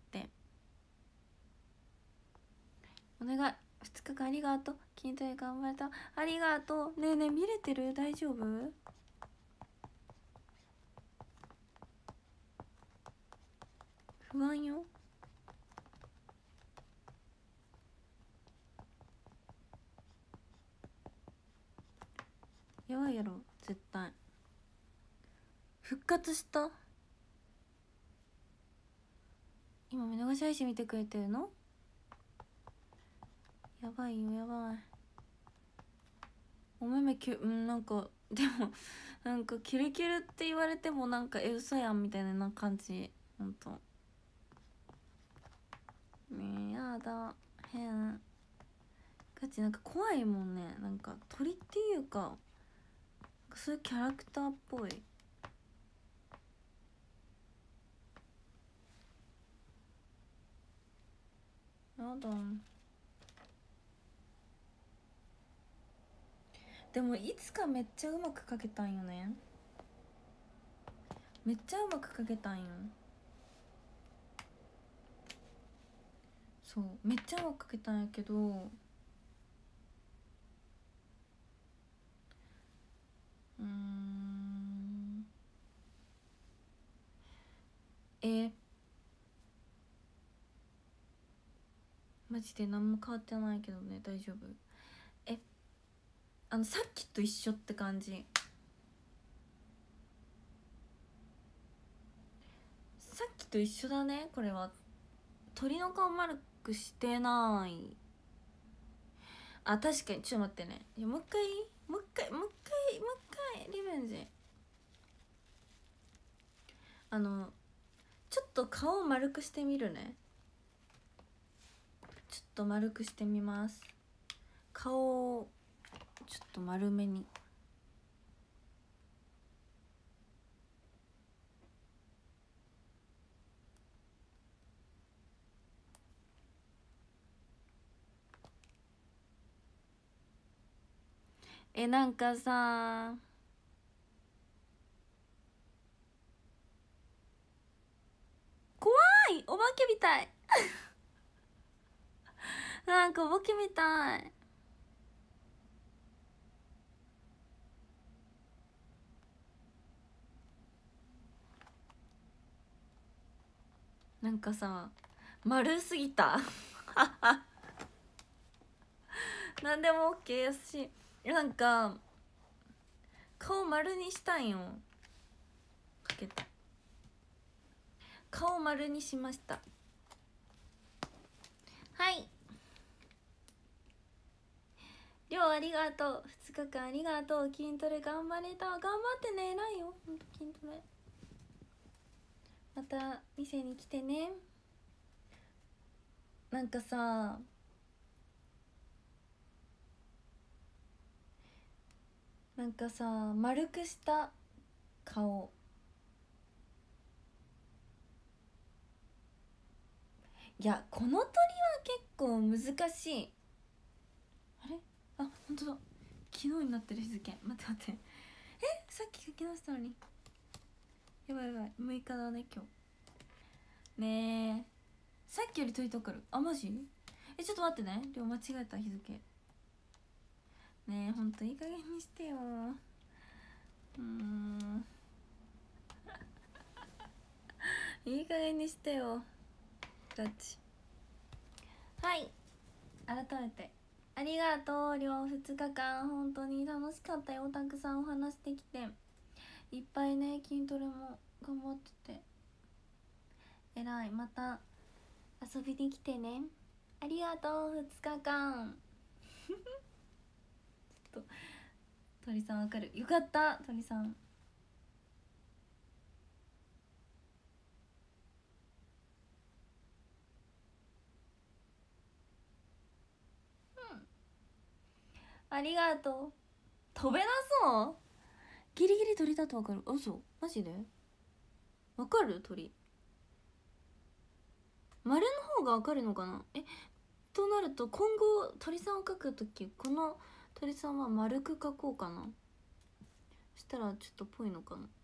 お願い。2日間ありがとう。筋トレ頑張れた、ありがとう。ねえねえ、見れてる？大丈夫？不安よ。やばいやろ絶対。復活した。今見逃し配信見てくれてるの？やばいよ、やばい。お目目なんかでもなんかキレキレって言われてもなんか嘘やんみたいな感じ。ほんとねえ、やだ。変。ガチなんか怖いもんね。なんか鳥っていうかそういうキャラクターっぽい。やだ。でもいつかめっちゃうまく描けたんよね。 めっちゃうまく描けたんよ。そうめっちゃうまく描けたんやけど、マジで何も変わってないけどね。大丈夫？さっきと一緒って感じ。さっきと一緒だね。これは鳥の顔丸くしてない。あ、確かに。ちょっと待ってね。もう一回リベンジ。ちょっと顔を丸くしてみるね。ちょっと丸くしてみます。顔をちょっと丸めに。なんかさ、怖い、お化けみたいなんかお化けみたい。なんかさ、丸すぎたなんでも OK やし、なんか顔丸にしたんよ。かけた顔丸にしました。はい、りょうありがとう。2日間ありがとう。筋トレ頑張れた。頑張ってね。偉いよほんと。筋トレまた店に来てね。なんかさ、なんかさ、丸くした顔。いや、この鳥は結構難しい。あれ、あ、ほんとだ。昨日になってる日付。待って待って。さっき書き直したのに。やばいやばい。6日だね今日。ねえ、さっきより鳥とくる。あ、マジ？ちょっと待ってね。量間違えた日付。ねえ、ほんといい加減にしてよ。いい加減にしてよ。ガチ。はい、改めてありがとう。両2日間本当に楽しかったよ。たくさんお話できて、いっぱいね筋トレも頑張っててえらい。また遊びに来てね。ありがとう。2日間ちょっと鳥さんわかる。よかった。鳥さんありがとう。飛べなそう。ギリギリ鳥だとわかる。あ、そうマジでわかる。鳥丸の方がわかるのかな。となると今後鳥さんを描くとき、この鳥さんは丸く描こうかな。したらちょっとぽいのかな。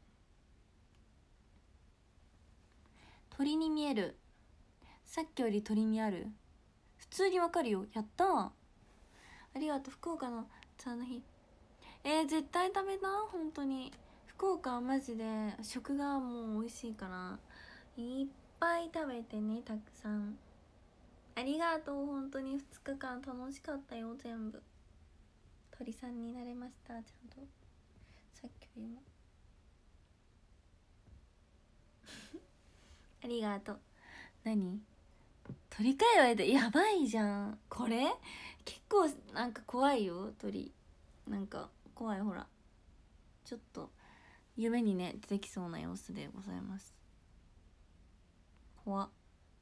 鳥に見える。さっきより鳥にある。普通にわかるよ。やったー。ありがとう。福岡のツアーの日。絶対食べな。本当に福岡はマジで食がもう美味しいから、いっぱい食べてね。たくさんありがとう。本当に2日間楽しかったよ。全部鳥さんになれました。ちゃんとさっきよりもありがとう。何？鳥界隈でやばいじゃんこれ。結構なんか怖いよ鳥。なんか怖い。ほらちょっと夢にね出てきそうな様子でございます。怖っ。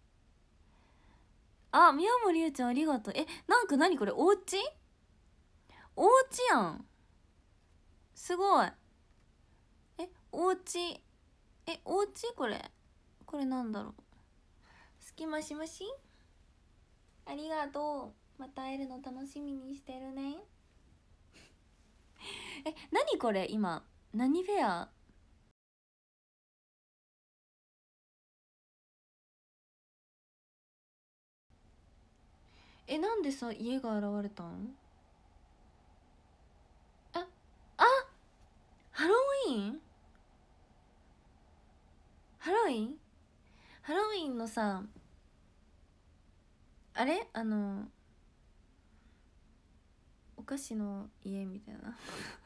あ、宮森ゆうちゃんありがとう。なんか何これ、おうちやん。すごい。おうち。おうちこれなんだろう。すきましまし。ありがとう。また会えるの楽しみにしてるね。何これ今何フェアなんでさ家が現れたん？あ、ハロウィーンハロウィンハロウィンのさ、あれお菓子の家みたいな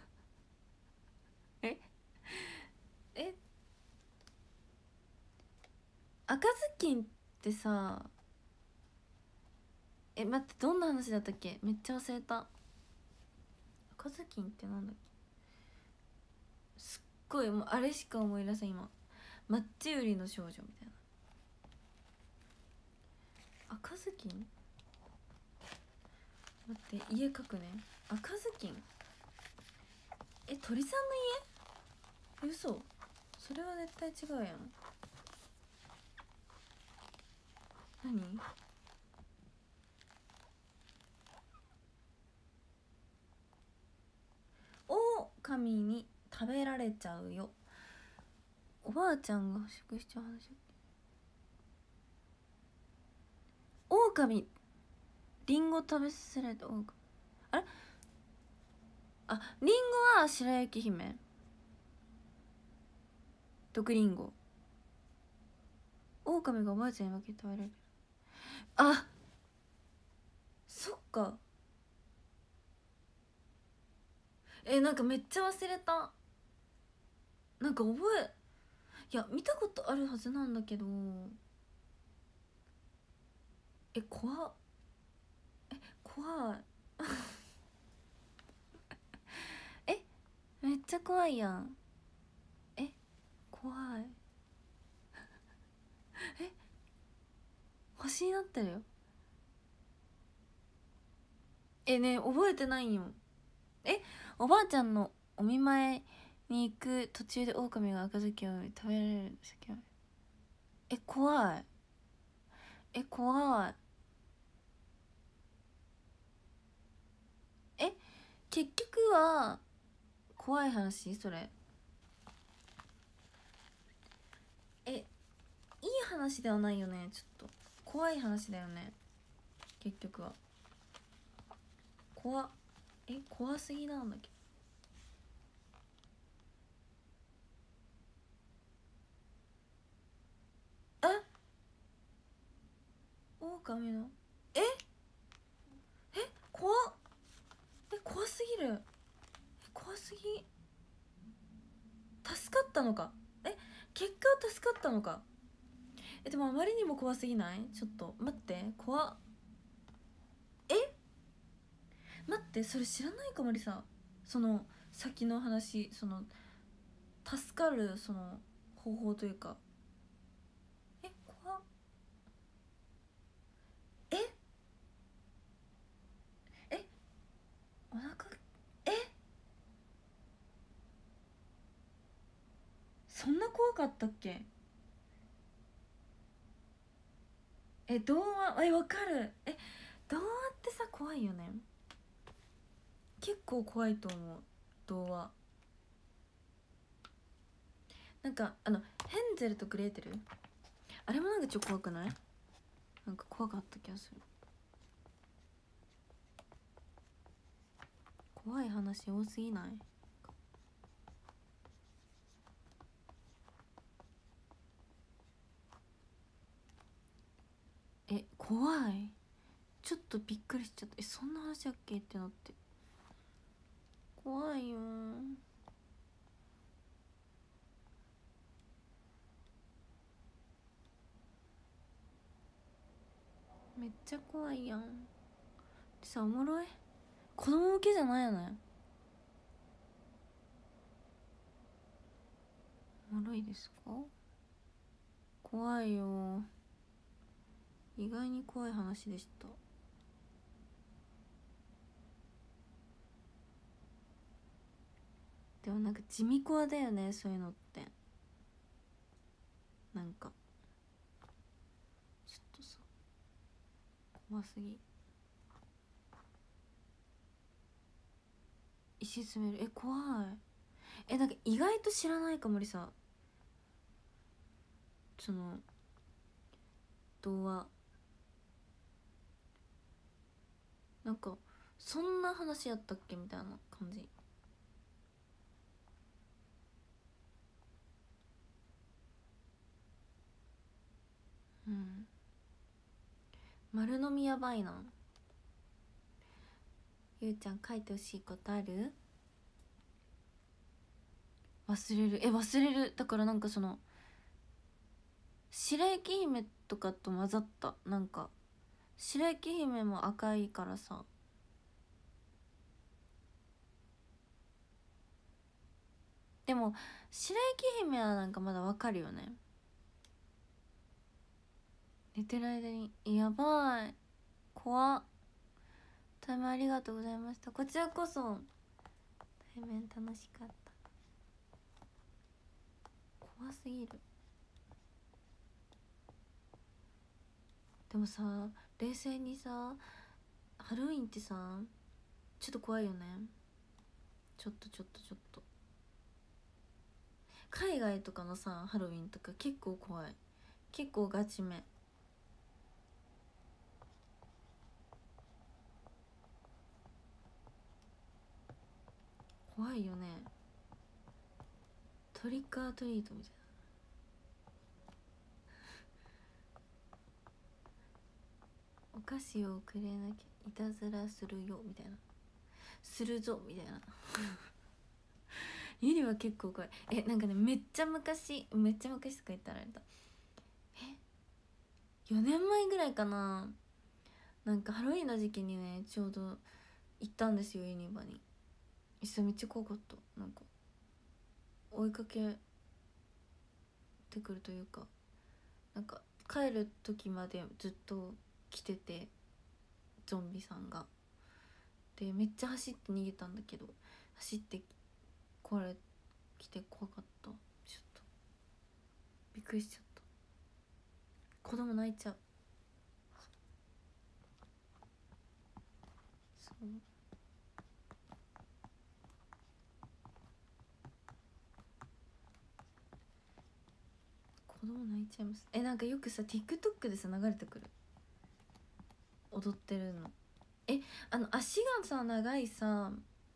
ええ赤ずきんってさ、待って、どんな話だったっけ？めっちゃ忘れた。赤ずきんってなんだっけ？すっごいもうあれしか思い出せん今。マッチ売りの少女みたいな。赤ずきん、待って、家書くね。赤ずきん、鳥さんの家？嘘、それは絶対違うやん。何？狼に食べられちゃうよ。おばあちゃんが食しちゃう話だっけ？狼、リンゴ食べさせられた狼。あれ、リンゴは白雪姫、毒リンゴ。狼がおばあちゃんに分けて食べられる。あ、そっか。なんかめっちゃ忘れた。なんかいや見たことあるはずなんだけど、怖っ、怖いめっちゃ怖いやん。怖い星になってるよ。ねえ覚えてないんよ。おばあちゃんのお見舞いに行く途中で狼が赤ずきんを食べられるんですけど、怖い。怖い。結局は怖い話それ？いい話ではないよね。ちょっと怖い話だよね結局は。怖すぎなんだけど。狼の怖っ。怖すぎる。怖すぎ。助かったのか？結果は助かったのか？でもあまりにも怖すぎない？ちょっと待って、怖っ。待って、それ知らないかもりさ。その先の話、その助かるその方法というか。怖っ。お腹、そんな怖かったっけ？童話、わかる。童話ってさ怖いよね。結構怖いと思う童話。なんかヘンゼルとグレーテル、あれもなんかちょっと怖くない？なんか怖かった気がする。怖い話多すぎない？怖い。ちょっとびっくりしちゃった。そんな話だっけってなって。怖いよ。めっちゃ怖いやん。さ、おもろい。子供向けじゃないよね。おもろいですか？怖いよ。意外に怖い話でした。でもなんか地味怖だよね、そういうのって。なんかちょっとさ怖すぎ。石詰める、怖い。なんか意外と知らないかもりさ、その童話。 なんかそんな話やったっけみたいな感じ。うん、丸飲みやばいな。ゆうちゃん書いてほしいことある？忘れる、忘れる。だからなんかその白雪姫とかと混ざった。なんか白雪姫も赤いからさ。でも白雪姫はなんかまだわかるよね。寝てる間にやばい、怖っ。タイムありがとうございました。こちらこそ対面楽しかった。怖すぎる。でもさ、冷静にさ、ハロウィンってさちょっと怖いよね。ちょっと海外とかのさハロウィンとか結構怖い。結構ガチめ。怖いよね。トリックアートリートみたいな。お菓子をくれなきゃいたずらするよみたいな、するぞみたいなゆりは結構怖い。なんかね、めっちゃ昔とか言ったらあれだ、4年前ぐらいかな。なんかハロウィンの時期にねちょうど行ったんですよ、ユニバに。それめっちゃ怖かった。なんか追いかけてくるというか、なんか帰る時までずっと来てて、ゾンビさんが。でめっちゃ走って逃げたんだけど、走ってこれ来て怖かった。ちょっとびっくりしちゃった。子供泣いちゃう。そう、子供泣いちゃいます。なんかよくさ TikTok でさ流れてくる、踊ってるの。足がさ長いさ、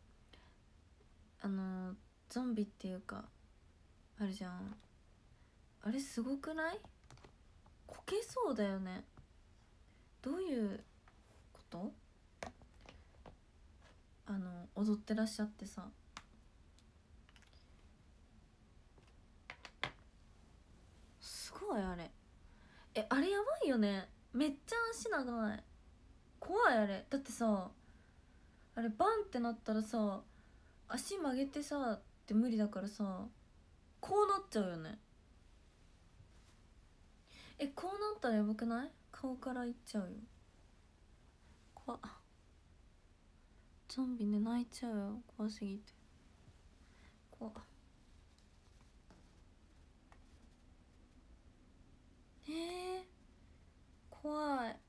ゾンビっていうかあるじゃん。あれすごくない？こけそうだよね。どういうこと？踊ってらっしゃってさ、すごいあれ。あれやばいよね。めっちゃ足長い。怖いあれ。だってさ、あれバンってなったらさ、足曲げてさって無理だからさ、こうなっちゃうよね。こうなったらやばくない？顔からいっちゃうよ。怖っ。ゾンビね、泣いちゃうよ、怖すぎて。怖っ。怖い。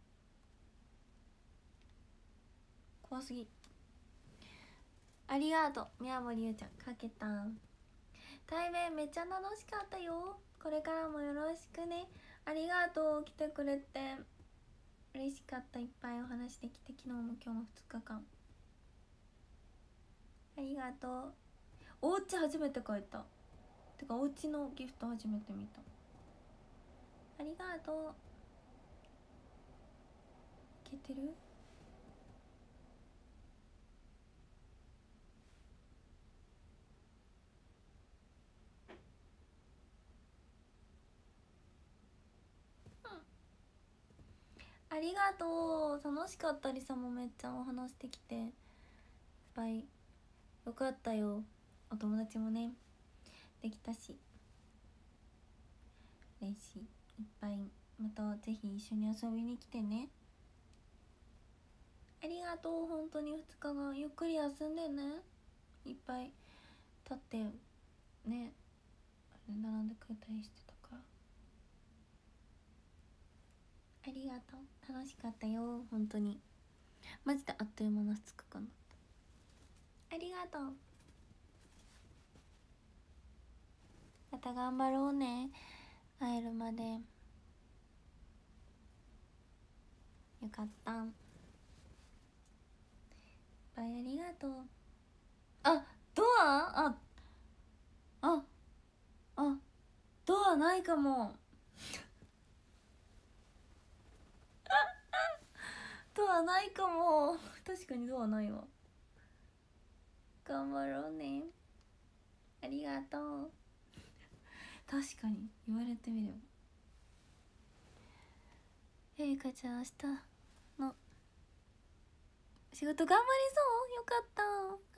怖すぎ。ありがとう宮森ゆうちゃん、かけたん。対面めっちゃ楽しかったよ。これからもよろしくね。ありがとう、来てくれて嬉しかった。いっぱいお話できて、昨日も今日も2日間ありがとう。お家初めて帰った。てかお家のギフト初めて見た。ありがとう。いけてる？ありがとう。楽しかったりさ、もめっちゃお話できていっぱいよかったよ。お友達もねできたし嬉しい。いっぱいまたぜひ一緒に遊びに来てね。ありがとう。本当に2日間ゆっくり休んでね。いっぱい立ってね、あれ並んでくれたりしてたから。ありがとう。楽しかったよ本当に。マジであっという間な2日間だった。ありがとう。また頑張ろうね、会えるまで。よかった。 ぱいありがとう。あ、ドア、ドアないかも。ドアないかも。確かにドアないわ。頑張ろうね。ありがとう。確かに言われてみれば。エリカちゃん明日の仕事頑張りそう。よかった。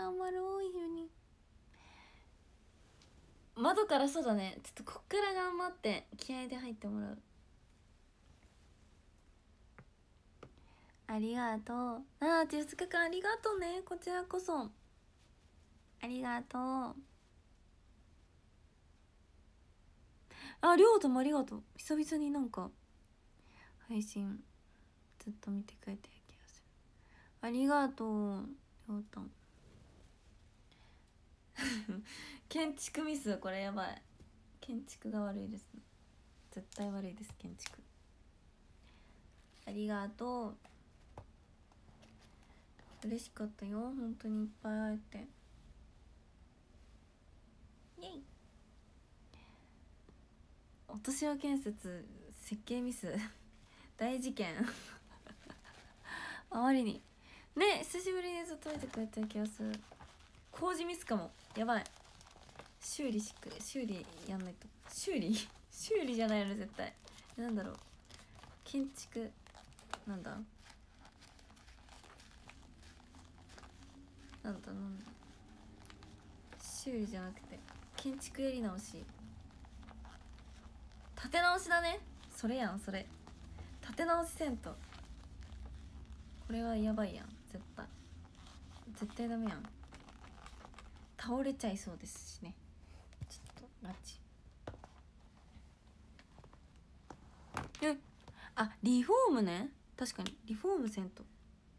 頑張ろう。いいように。窓から、そうだね、ちょっとこっから頑張って気合で入ってもらう。ありがとう。2日間ありがとうね。こちらこそありがとう。りょうともありがとう。久々になんか配信ずっと見てくれてる気がする。ありがとうりょうたん。建築ミス、これやばい。建築が悪いですね。絶対悪いです、建築。ありがとう。嬉しかったよ、本当にいっぱい会えて。イエイ。落とし輪建設設計ミス大事件あまりにね、久しぶりにずっと見てくれてる気がする。工事ミスかも。やばい。修理やんないと。修理じゃないよね絶対。なんだろう、建築なんだ修理じゃなくて建築やり直し、立て直しだね。それやん、それ立て直しせんと。これはやばいやん。絶対ダメやん。倒れちゃいそうですしね。ちょっとマジリフォームね。確かにリフォームせんと。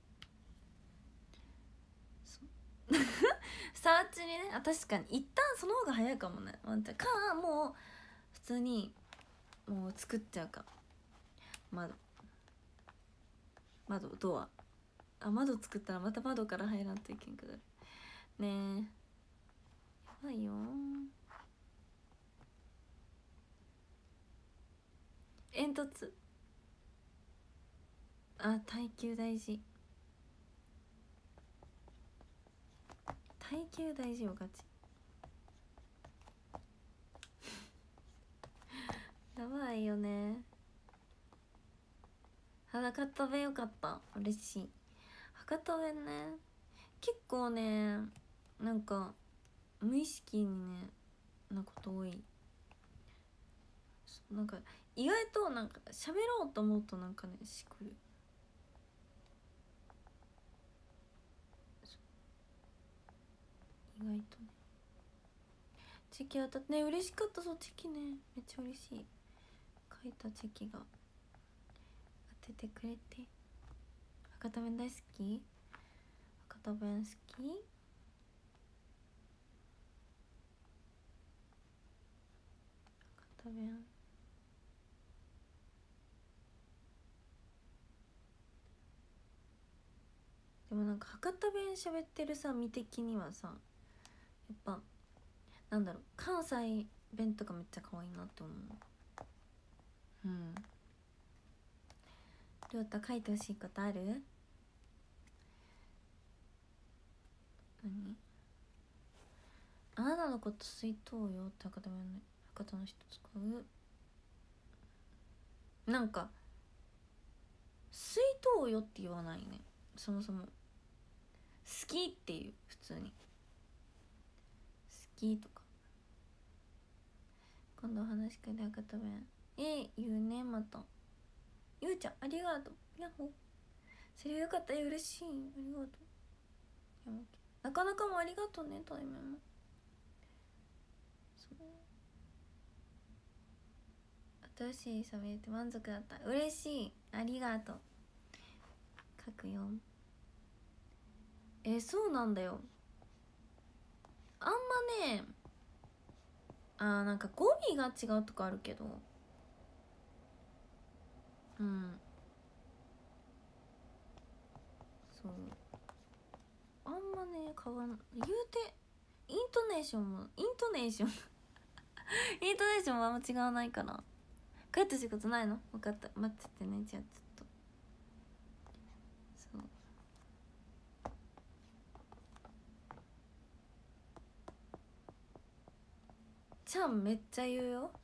さらちにね。確かに一旦その方が早いかもね。ワンちゃんか、もう普通にもう作っちゃうか。ドア窓作ったらまた窓から入らんといけんくなるね。やばいよ。煙突耐久大事。耐久大事よガチやばいよね。博多弁よかった。嬉しい。博多弁ね、結構ね、なんか無意識にねなこと多い。なんか意外となんか喋ろうと思うとなんかねしくる。意外とね。チェキ当たってね、嬉しかった。そうチェキね、めっちゃ嬉しい。書いたチェキが当ててくれて。博多弁大好き。博多弁好き。博多弁でもなんか博多弁喋ってるさ身的にはさ、やっぱなんだろう、関西弁とかめっちゃ可愛いなって思う。りょうた書いてほしいことある？何？あなたのこと水筒よって博多弁の博多の人使う。なんか水筒よって言わないね。そもそも好きっていう、普通に好きとか。今度お話し会で博多弁言うね。またゆうちゃんありがとう。やっほ。それよかった。嬉しい。ありがとう。なかなかもありがとうね。対面も新しいサメって満足だった。嬉しい。ありがとう。書くよ。そうなんだよ。あんまね、なんか語尾が違うとかあるけど、そう、あんままね変わん言うてイントネーションもイントネーションもあんま違わないかな。帰った仕事ないの？分かった、待っててね。じゃあちょっとそうちゃんめっちゃ言うよ。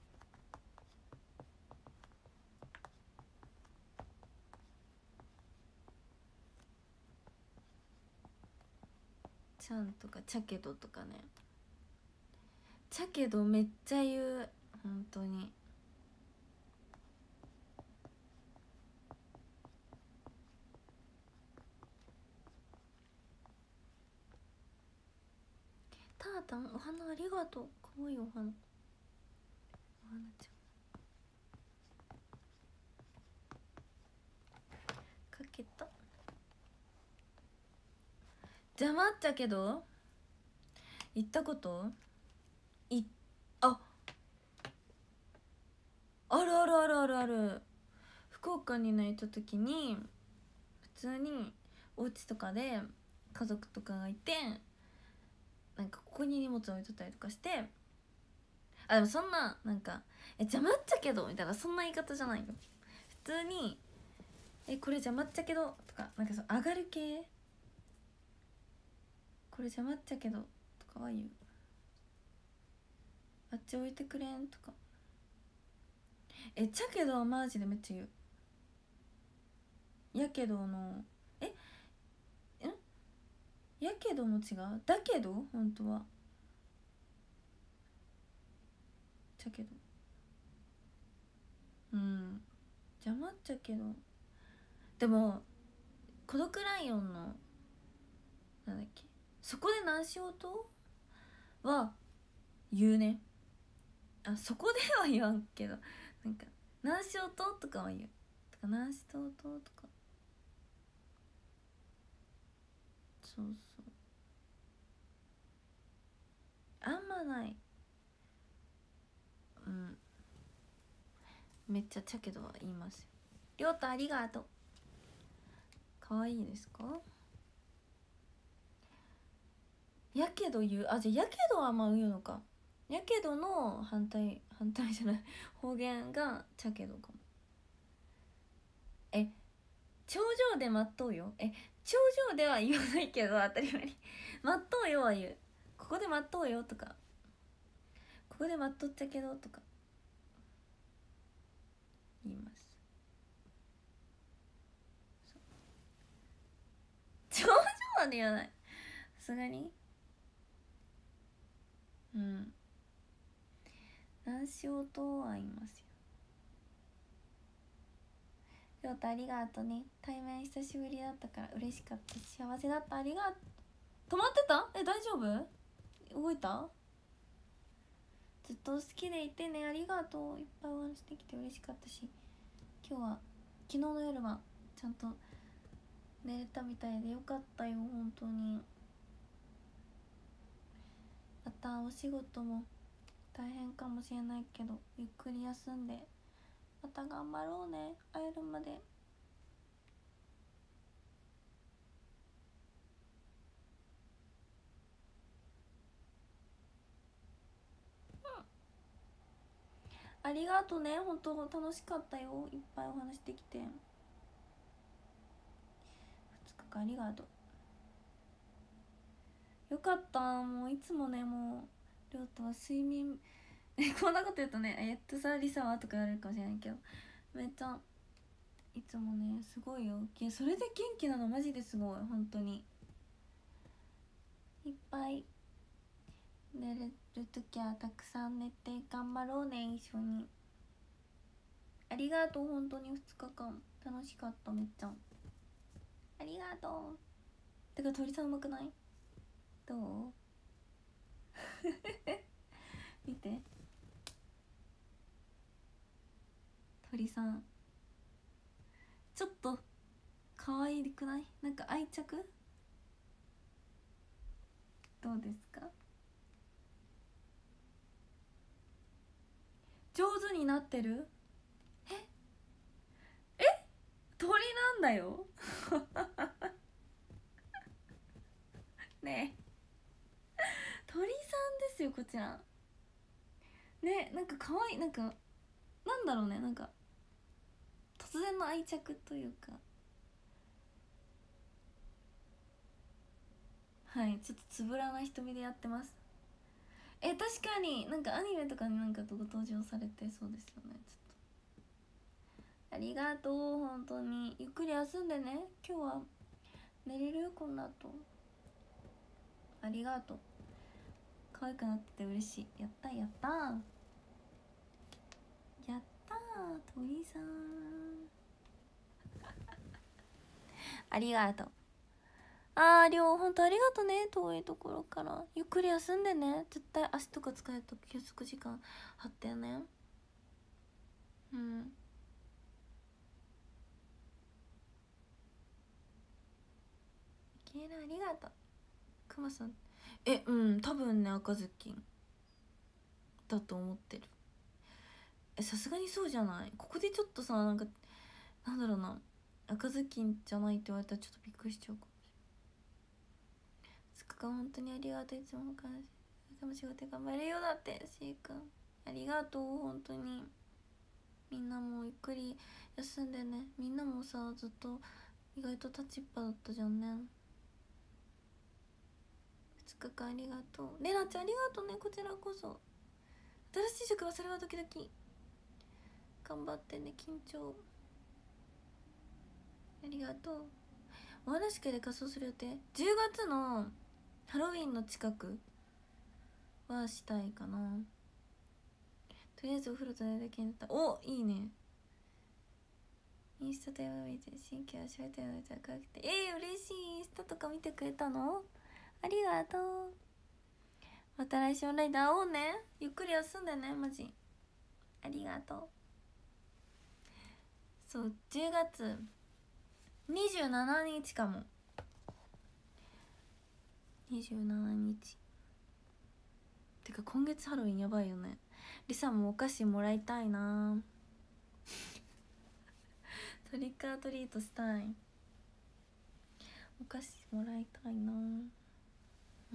ちゃんとかちゃけどとかね。ちゃけどめっちゃ言う本当に。たーたんお花ありがとう。かわいいお花。お花ちゃんかけた。邪魔っちゃけど行ったことああるあるあるあるある。福岡にね行った時に普通にお家とかで家族とかがいて、なんかここに荷物置いとったりとかして、あでもそんななんか邪魔っちゃけどみたいなそんな言い方じゃないよ。普通にこれ邪魔っちゃけどとか、なんかそう上がる系、これ邪魔っちゃけどとかは言う。あっち置いてくれんとか。ちゃけどはマジでめっちゃ言う。やけどのやけども違う。だけど本当はちゃけど邪魔っちゃけど。でも孤独ライオンのなんだっけ、そこで何しようとは言うね。あそこでは言わんけど、なんか何しようととかは言う。とか何しとうととか。そうそう、あんまない。めっちゃちゃけどは言いますよ。りょうたありがとう。かわいいですか。やけど言う。あ、じゃあやけどはまあ言うのか。やけどの反対じゃない方言がちゃけどかも。頂上で待っとうよ。頂上では言わないけど当たり前に待っとうよは言う。ここで待っとうよとか、ここで待っとっちゃけどとか言います。頂上まで言わない、さすがに。何しようとは言いますよ。りょうたありがとうね。対面久しぶりだったから嬉しかった。幸せだった。ありがとう。止まってた？大丈夫？動いた？ずっと好きでいてね。ありがとう。いっぱいお話できて嬉しかったし、今日は昨日の夜はちゃんと寝れたみたいでよかったよ本当に。またお仕事も大変かもしれないけどゆっくり休んでまた頑張ろうね、会えるまで。ありがとうね、本当楽しかったよ。いっぱいお話できて。2日間ありがとう。よかった。もういつもね、もうりょうとは睡眠こんなこと言うとね、さリサはとか言われるかもしれないけど、めっちゃいつもねすごいよ。それで元気なのマジですごい本当に。いっぱい寝れるときはたくさん寝て頑張ろうね一緒に。ありがとう本当に。2日間楽しかった。めっちゃありがとう。てか鳥さんうまくない？どう見て鳥さんちょっと可愛くない？なんか愛着どうですか？上手になってる？鳥なんだよねえ鳥さんですよこちらね。なんか可愛い、なんかなんだろうね、なんか突然の愛着というか、はい、ちょっとつぶらな瞳でやってます。確かになんかアニメとかになんかご登場されてそうですよね。ちょっとありがとう、本当にゆっくり休んでね。今日は寝れるよこんな後。ありがとう、可愛くなってて嬉しい。やったやったやったー、鳥さんありがとう。りょうほんとありがとね。遠いところからゆっくり休んでね。絶対足とか疲れたと休息時間張ってね。うん、消える、ありがとうくまさん。多分ね、赤ずきんだと思ってる。さすがにそうじゃない？ここでちょっとさ、なんかなんだろうな、赤ずきんじゃないって言われたらちょっとびっくりしちゃうかもしれない。つくか本当にありがとう。いつも感謝。でも仕事頑張れるよ。だってしーくんありがとう本当に。みんなもゆっくり休んでね。みんなもさ、ずっと意外と立ちっぱだったじゃんね。2日間ありがとう。レナちゃんありがとうね。こちらこそ。新しい職場、それはドキドキ。頑張ってね。緊張ありがとう。お話会で仮装する予定。10月のハロウィンの近くはしたいかな。とりあえずお風呂と寝るだけになった。お、いいね。インスタとやば見て新規をしゃべってるのじゃかくて、嬉しい。インスタとか見てくれたのありがとう。また来週オンラインで会おうね。ゆっくり休んでね、マジありがとう。そう、10月27日かも。27日てか今月ハロウィンやばいよね。リサもお菓子もらいたいなトリックアートリートしたい。お菓子もらいたいな。うん、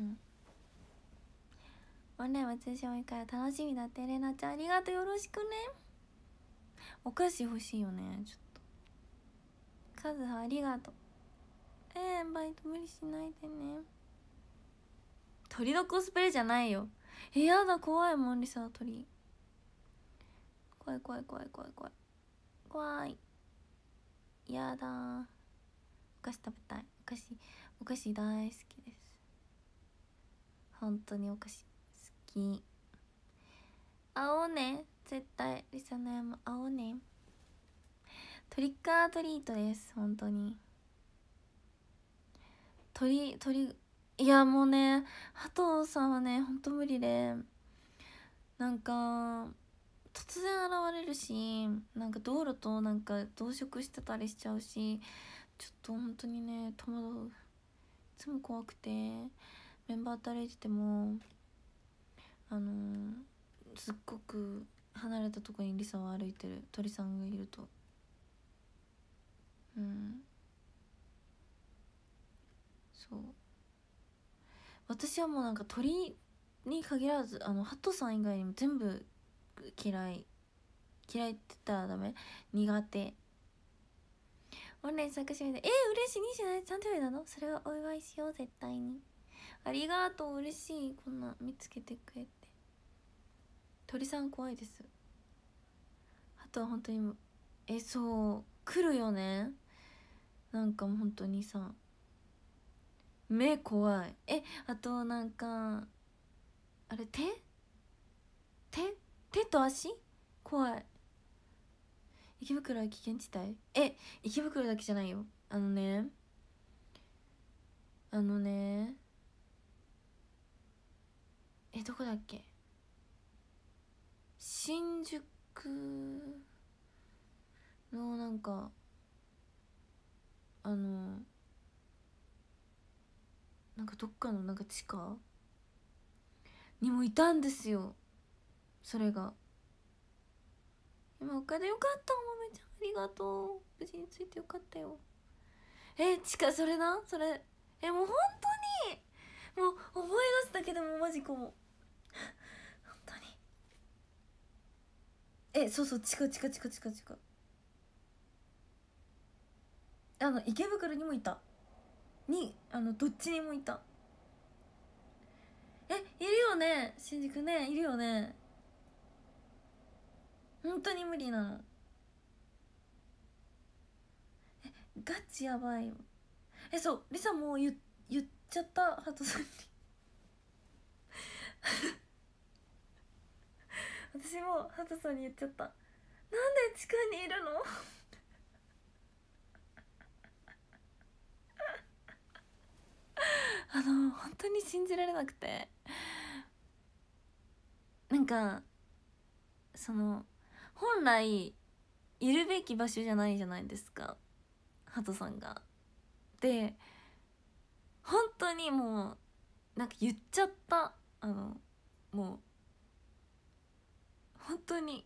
オンラインは通常会から楽しみだって。レナちゃんありがとう。よろしくね。お菓子欲しいよね。ちょっとカズハありがとう。バイト無理しないでね。鳥のコスプレじゃないよ。やだ、怖いもんリサ。鳥怖い怖い怖い怖い怖い怖い。やだー。お菓子食べたい。お菓子大好きです。本当にお菓子好き。会おうね絶対。リサの山会おうね。トリックアートリートです。本当に鳥いやもうね、ハトさんはねほんと無理で、なんか突然現れるし、なんか道路となんか同色してたりしちゃうし、ちょっと本当にね戸惑う。いつも怖くて、メンバーと歩いててもすっごく離れたとこにリサは歩いてる。鳥さんがいるとそう、私はもうなんか鳥に限らずハトさん以外にも全部嫌いって言ったらダメ、苦手。オンライン参加してみて。嬉しい。27日誕生日なの？それはお祝いしよう絶対に。ありがとう、嬉しい。こんな見つけてくれて。鳥さん怖いです。あとは本当にそう来るよね。なんかもう本当にさ、目怖い。あとなんかあれ、手と足怖い。池袋は危険地帯。池袋だけじゃないよ。どこだっけ、新宿のなんかなんかどっかのなんか地下にもいたんですよ。それが今岡でよかった。お豆ちゃんありがとう。無事についてよかったよ。地下、それな、それもう本当にだけでもマジこう本当にそうそう、地下池袋にもいたどっちにもいた。いるよね新宿ね、いるよね。本当に無理なの。ガチやばいよ。そう、リサもう言っちゃった、ハトさんに私もハトさんに言っちゃった。なんで地下にいるの本当に信じられなくて、なんか本来いるべき場所じゃないじゃないですか、ハトさんが。で本当にもうなんか言っちゃった。もう本当に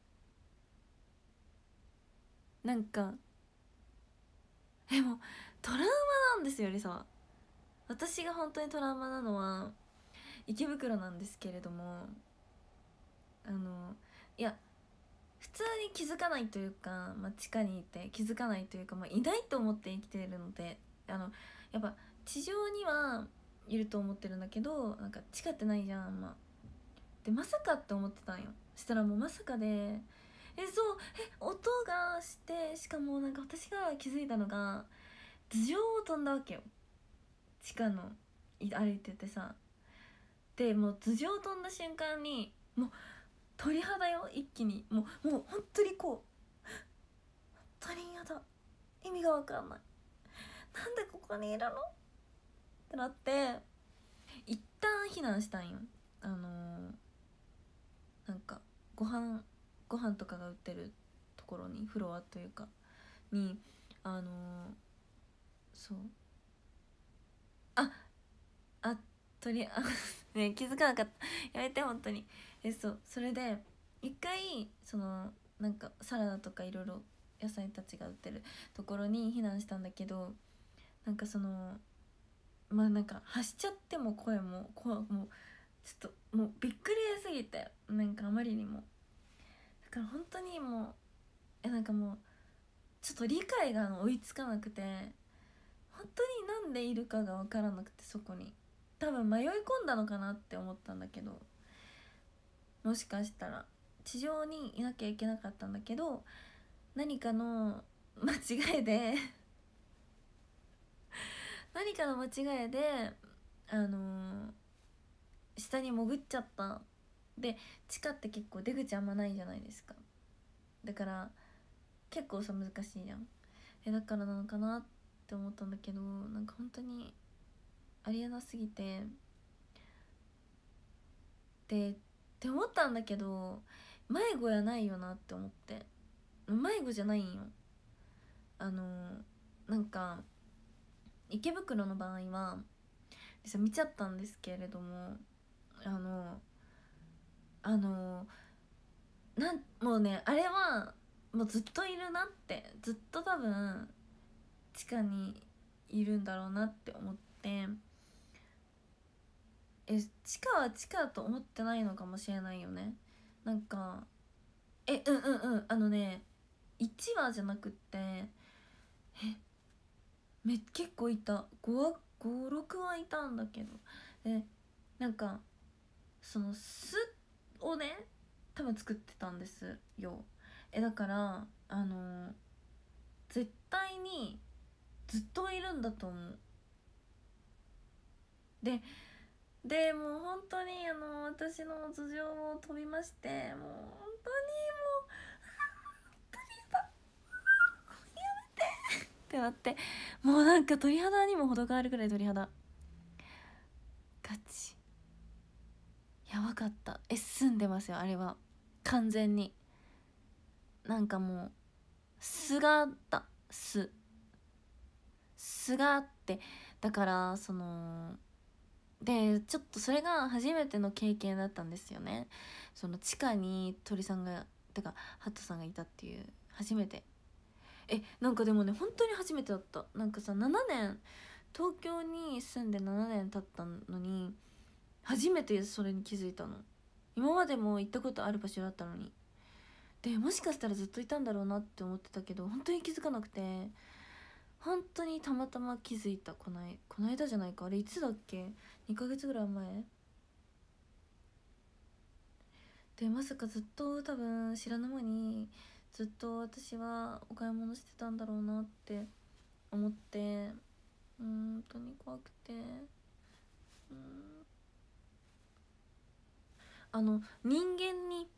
なんかもうトラウマなんですよリサは。私が本当にトラウマなのは池袋なんですけれども、いや普通に気づかないというか、地下にいて気づかないというか、いないと思って生きているので、やっぱ地上にはいると思ってるんだけど、なんか地下ってないじゃん。でまさかって思ってたんよ。したらもうまさかで、そう音がして、しかもなんか私が気づいたのが頭上を飛んだわけよ。地下の歩いててさ、でもう頭上飛んだ瞬間にもう鳥肌よ、一気に。もう本当にこう、本当に嫌だ、意味が分かんない、なんでここにいるのってなって、一旦避難したんよ。なんかご飯とかが売ってるところに、フロアというかに、そうああ鳥ね、気づかなかった、やめて本当に。そうそれで一回なんかサラダとかいろいろ野菜たちが売ってるところに避難したんだけど、なんかなんか発しちゃって、も声ももうちょっともうびっくりすぎて、なんかあまりにもだから本当にもうなんかもうちょっと理解が追いつかなくて、本当になんでいるかが分からなくて、そこに多分迷い込んだのかなって思ったんだけど、もしかしたら地上にいなきゃいけなかったんだけど、何かの間違いで何かの間違いで下に潜っちゃった。で地下って結構出口あんまないじゃないですか。だから結構難しいじゃん。だからなのかなって思ったんだけど、なんか本当にありえなすぎて、って思ったんだけど、迷子やないよなって思って。迷子じゃないんよ。なんか池袋の場合は見ちゃったんですけれども、もうね、あれはもうずっといるなって、ずっと多分地下にいるんだろうなって思って、地下は地下と思ってないのかもしれないよね。なんか1話じゃなくって、結構いた。56はいたんだけど、なんか巣をね多分作ってたんですよ。だから絶対にずっといるんだと思う。もう本当に私の頭上を飛びまして、もう本当にもう本当にやめてってなって、もうなんか鳥肌にも程があるぐらい鳥肌ガチやばかった。澄んでますよあれは。完全になんかもう巣があった。巣があって、だからでちょっとそれが初めての経験だったんですよね。地下に鳥さんがてかハトさんがいたっていう初めて。なんかでもね本当に初めてだった。なんかさ7年東京に住んで7年経ったのに初めてそれに気づいたの。今までも行ったことある場所だったのに。でもしかしたらずっといたんだろうなって思ってたけど、本当に気づかなくて、本当にたまたま気づいた。この間じゃないか、あれいつだっけ、2ヶ月ぐらい前で、まさかずっと多分知らぬ間にずっと私はお買い物してたんだろうなって思って、本当に怖くて、人間に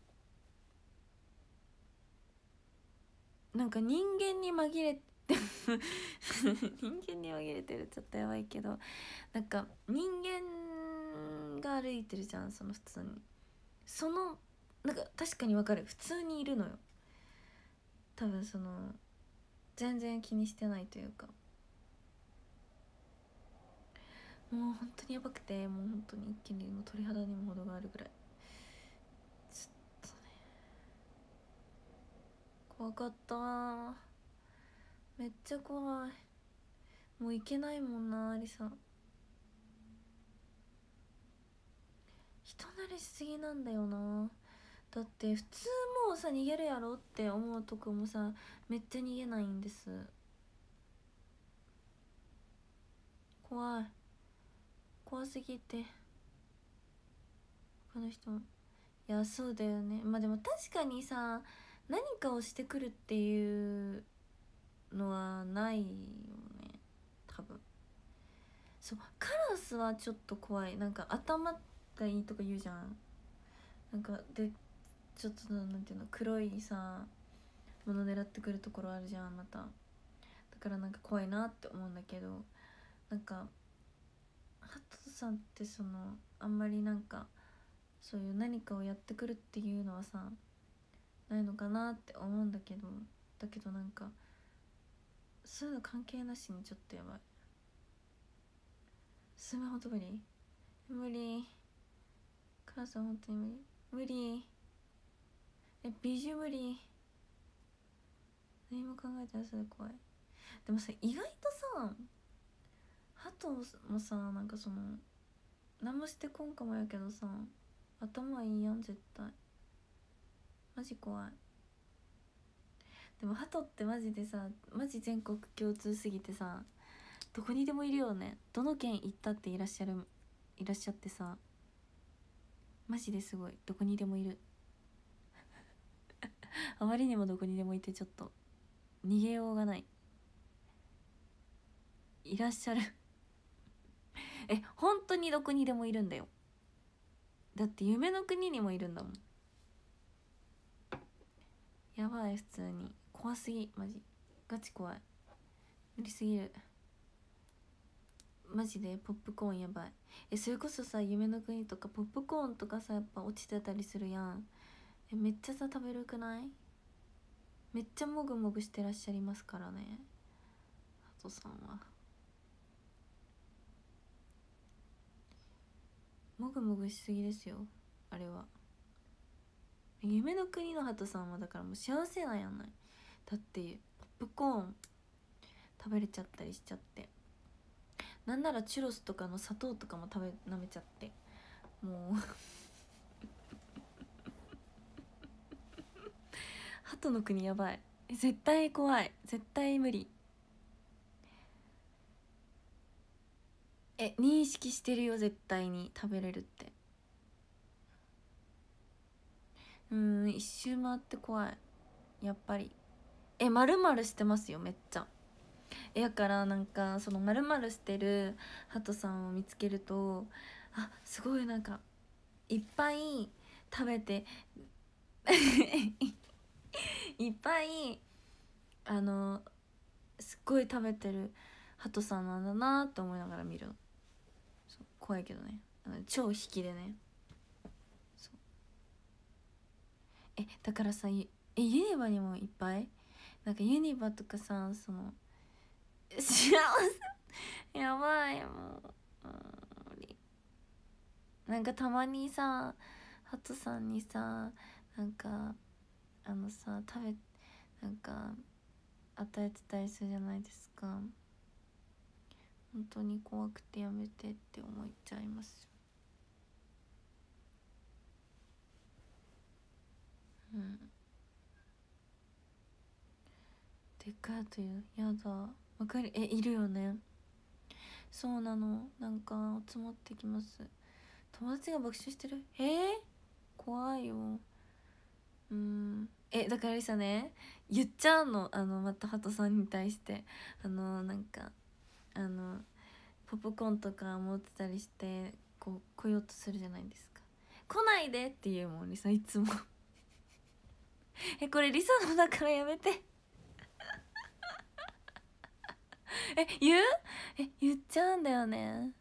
なんか人間に紛れて人間に紛れてるちょっとやばいけど、なんか人間が歩いてるじゃん、その普通に、そのなんか確かにわかる、普通にいるのよ。多分その全然気にしてないというか、もう本当にやばくて、もう本当に一気にもう鳥肌にも程があるぐらい、ちょっとね怖かったわ。めっちゃ怖い。もう行けないもんな、ありさ。人慣れしすぎなんだよな。だって普通もうさ、逃げるやろって思うとこもさ、めっちゃ逃げないんです。怖い、怖すぎて。他の人も、いやそうだよね。まあでも確かにさ、何かをしてくるっていうのはないよね、多分。そう、カラスはちょっと怖い。なんか頭がいいとか言うじゃん。なんかでちょっとなんていうの、黒いさもの狙ってくるところあるじゃん、また。だからなんか怖いなって思うんだけど、なんかハトさんってそのあんまりなんかそういう何かをやってくるっていうのはさ、ないのかなって思うんだけど、なんかそういうの関係なしにちょっとやばい。スマホと無理、無理。母さん本当に無理、無理。美女無理。何も考えたらそれ怖い。でもさ、意外とさ、ハトもさ、なんかその何もしてこんかもやけどさ、頭いいやん絶対。マジ怖い。でもハトってマジでさ、マジ全国共通すぎてさ、どこにでもいるよね。どの県行ったっていらっしゃってさ、マジですごい、どこにでもいるあまりにもどこにでもいて、ちょっと逃げようがない、いらっしゃる本当にどこにでもいるんだよ。だって夢の国にもいるんだもん。やばい、普通に怖すぎ、マジガチ怖い、無理すぎる。マジでポップコーンやばい。それこそさ、夢の国とかポップコーンとかさ、やっぱ落ちてたりするやん。めっちゃさ食べるくない？めっちゃもぐもぐしてらっしゃいますからね、ハトさんは。もぐもぐしすぎですよ、あれは。夢の国のハトさんはだからもう幸せなんやない。だってポップコーン食べれちゃったりしちゃって、なんならチュロスとかの砂糖とかも舐めちゃって、もうハトの国やばい。絶対怖い、絶対無理。認識してるよ、絶対に食べれるって。一周回って怖い、やっぱり。丸々してますよ、めっちゃ。やからなんかその丸々してるハトさんを見つけると、あ、すごいなんかいっぱい食べていっぱいすっごい食べてるハトさんなんだなって思いながら見るの。そう、怖いけどね、超引きでね。そう、だからさ、ユニバにもいっぱい、なんかユニバとかさ、その幸せやばい、もう、無理。なんかたまにさ、ハトさんにさ、なんかなんか与えてたりするじゃないですか。本当に怖くてやめてって思っちゃいます。 リカーという、やだ、わかる、いるよね。そうなの、なんか集まってきます。友達が爆笑してる。怖いよ。だからリサね、言っちゃうの、またハトさんに対して、なんかポップコーンとか持ってたりして、こう来ようとするじゃないですか。来ないでって言うもんリサ、いつもこれリサのだからやめて言う言っちゃうんだよね。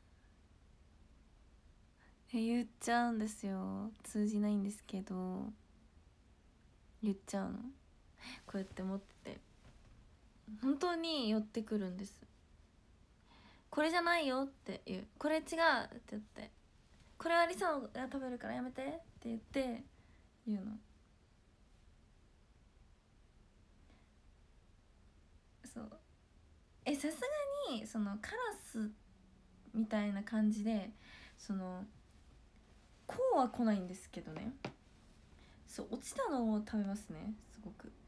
言っちゃうんですよ。通じないんですけど言っちゃうの。こうやって持ってて本当に寄ってくるんです。これじゃないよって言う。これ違うって言って、これはリサが食べるからやめてって言って言うの。そう、さすがにそのカラスみたいな感じでこうは来ないんですけどね。そう、落ちたのを食べますね、すごく。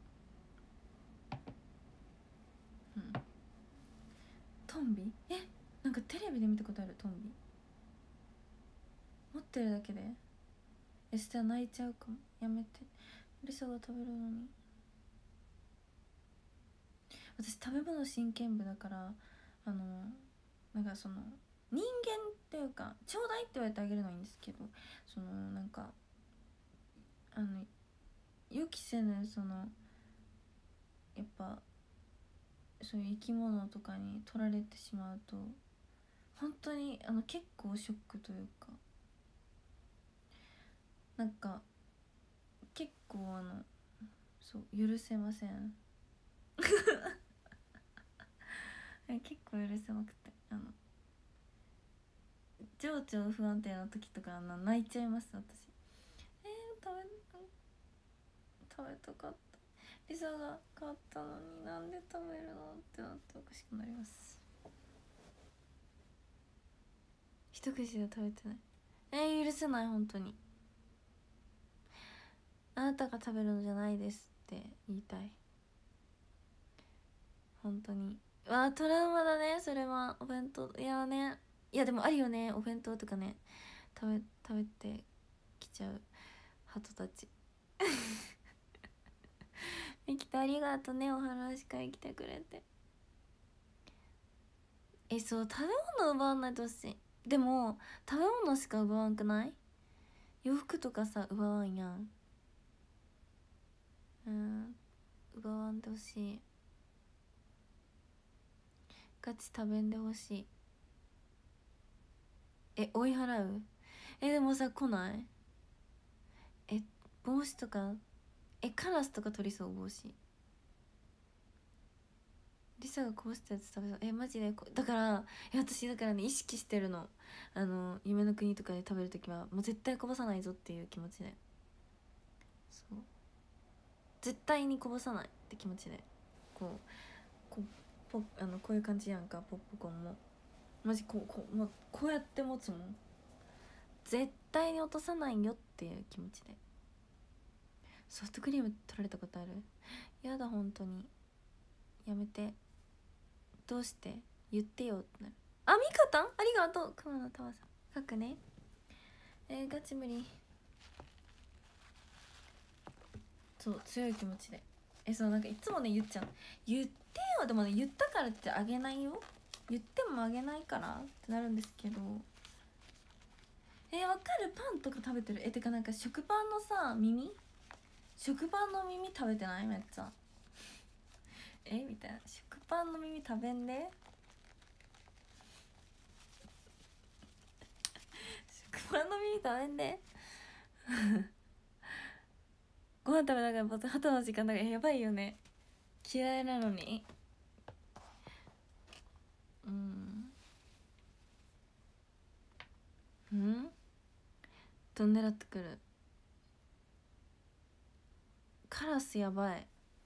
トンビ、なんかテレビで見たことある。トンビ持ってるだけでしたら泣いちゃうかも。やめて、リサが食べるのに。私食べ物真剣部だから、なんか人間っていうか、ちょうだいって言われてあげるのはいいんですけど、なんか予期せぬやっぱそういう生き物とかに取られてしまうと本当に結構ショックというか、なんか結構そう許せません結構許せなくて、情緒不安定な時とか泣いちゃいます私。食べたかった、リサが買ったのになんで食べるのってなっておかしくなります。一口で食べてない。許せない。本当にあなたが食べるのじゃないですって言いたい。本当に。トラウマだねそれは。お弁当、いやね、いやでもあるよね、お弁当とかね、食べてきちゃうハトたちミキとありがとね、お話会来てくれて。そう、食べ物奪わないとほしい。でも食べ物しか奪わんくない？洋服とかさ奪わんやん。奪わんでほしい。ガチ食べんでほしい。追い払う？でもさ来ない？帽子とかカラスとか取りそう。帽子リサがこぼしたやつ食べそう。マジでだから私だからね意識してるの。夢の国とかで食べるときはもう絶対こぼさないぞっていう気持ちで、そう絶対にこぼさないって気持ちで、こういう感じやんか。ポップコーンもマジこうやって持つもん。絶対に落とさないよっていう気持ちで。ソフトクリーム取られたことある？やだ本当にやめて。どうして言ってよってなる。みかたんありがとう。熊野たわさん書くね。ガチ無理。そう強い気持ちでそうなんかいつもね言っちゃう。言ってよ。でもね言ったからってあげないよ。言ってもあげないからってなるんですけど。わかる。パンとか食べてる。てかなんか食パンのさ食パンの耳食べてない？めっちゃみたいな。食パンの耳食べんで食パンの耳食べんでご飯食べながらハトの時間だからやばいよね。嫌いなのに。どん狙ってくる。カラスやばい。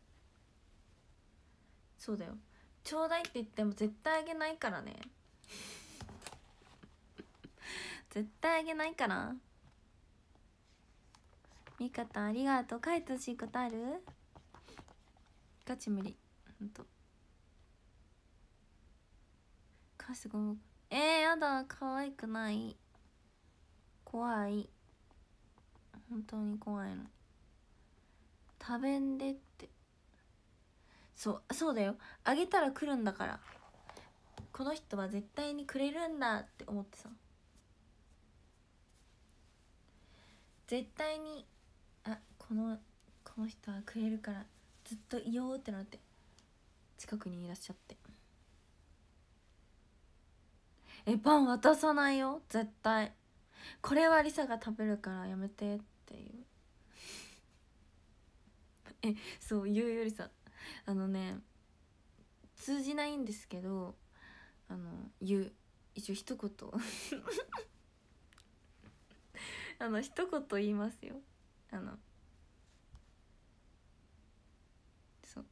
そうだよ。ちょうだいって言っても絶対あげないからね絶対あげないから。みかたんありがとう。書いてほしいことある？ガチ無理。 ほんとかすごやだ、可愛くない、怖い、本当に怖いの。食べんでって。そうだよ、あげたら来るんだから、この人は絶対にくれるんだって思ってさ、絶対にこの人はくれるからずっといようってなって近くにいらっしゃって、パン渡さないよ絶対、これはリサが食べるからやめてっていうそう言うよりさ、通じないんですけど、一応一言一言言いますよ。そう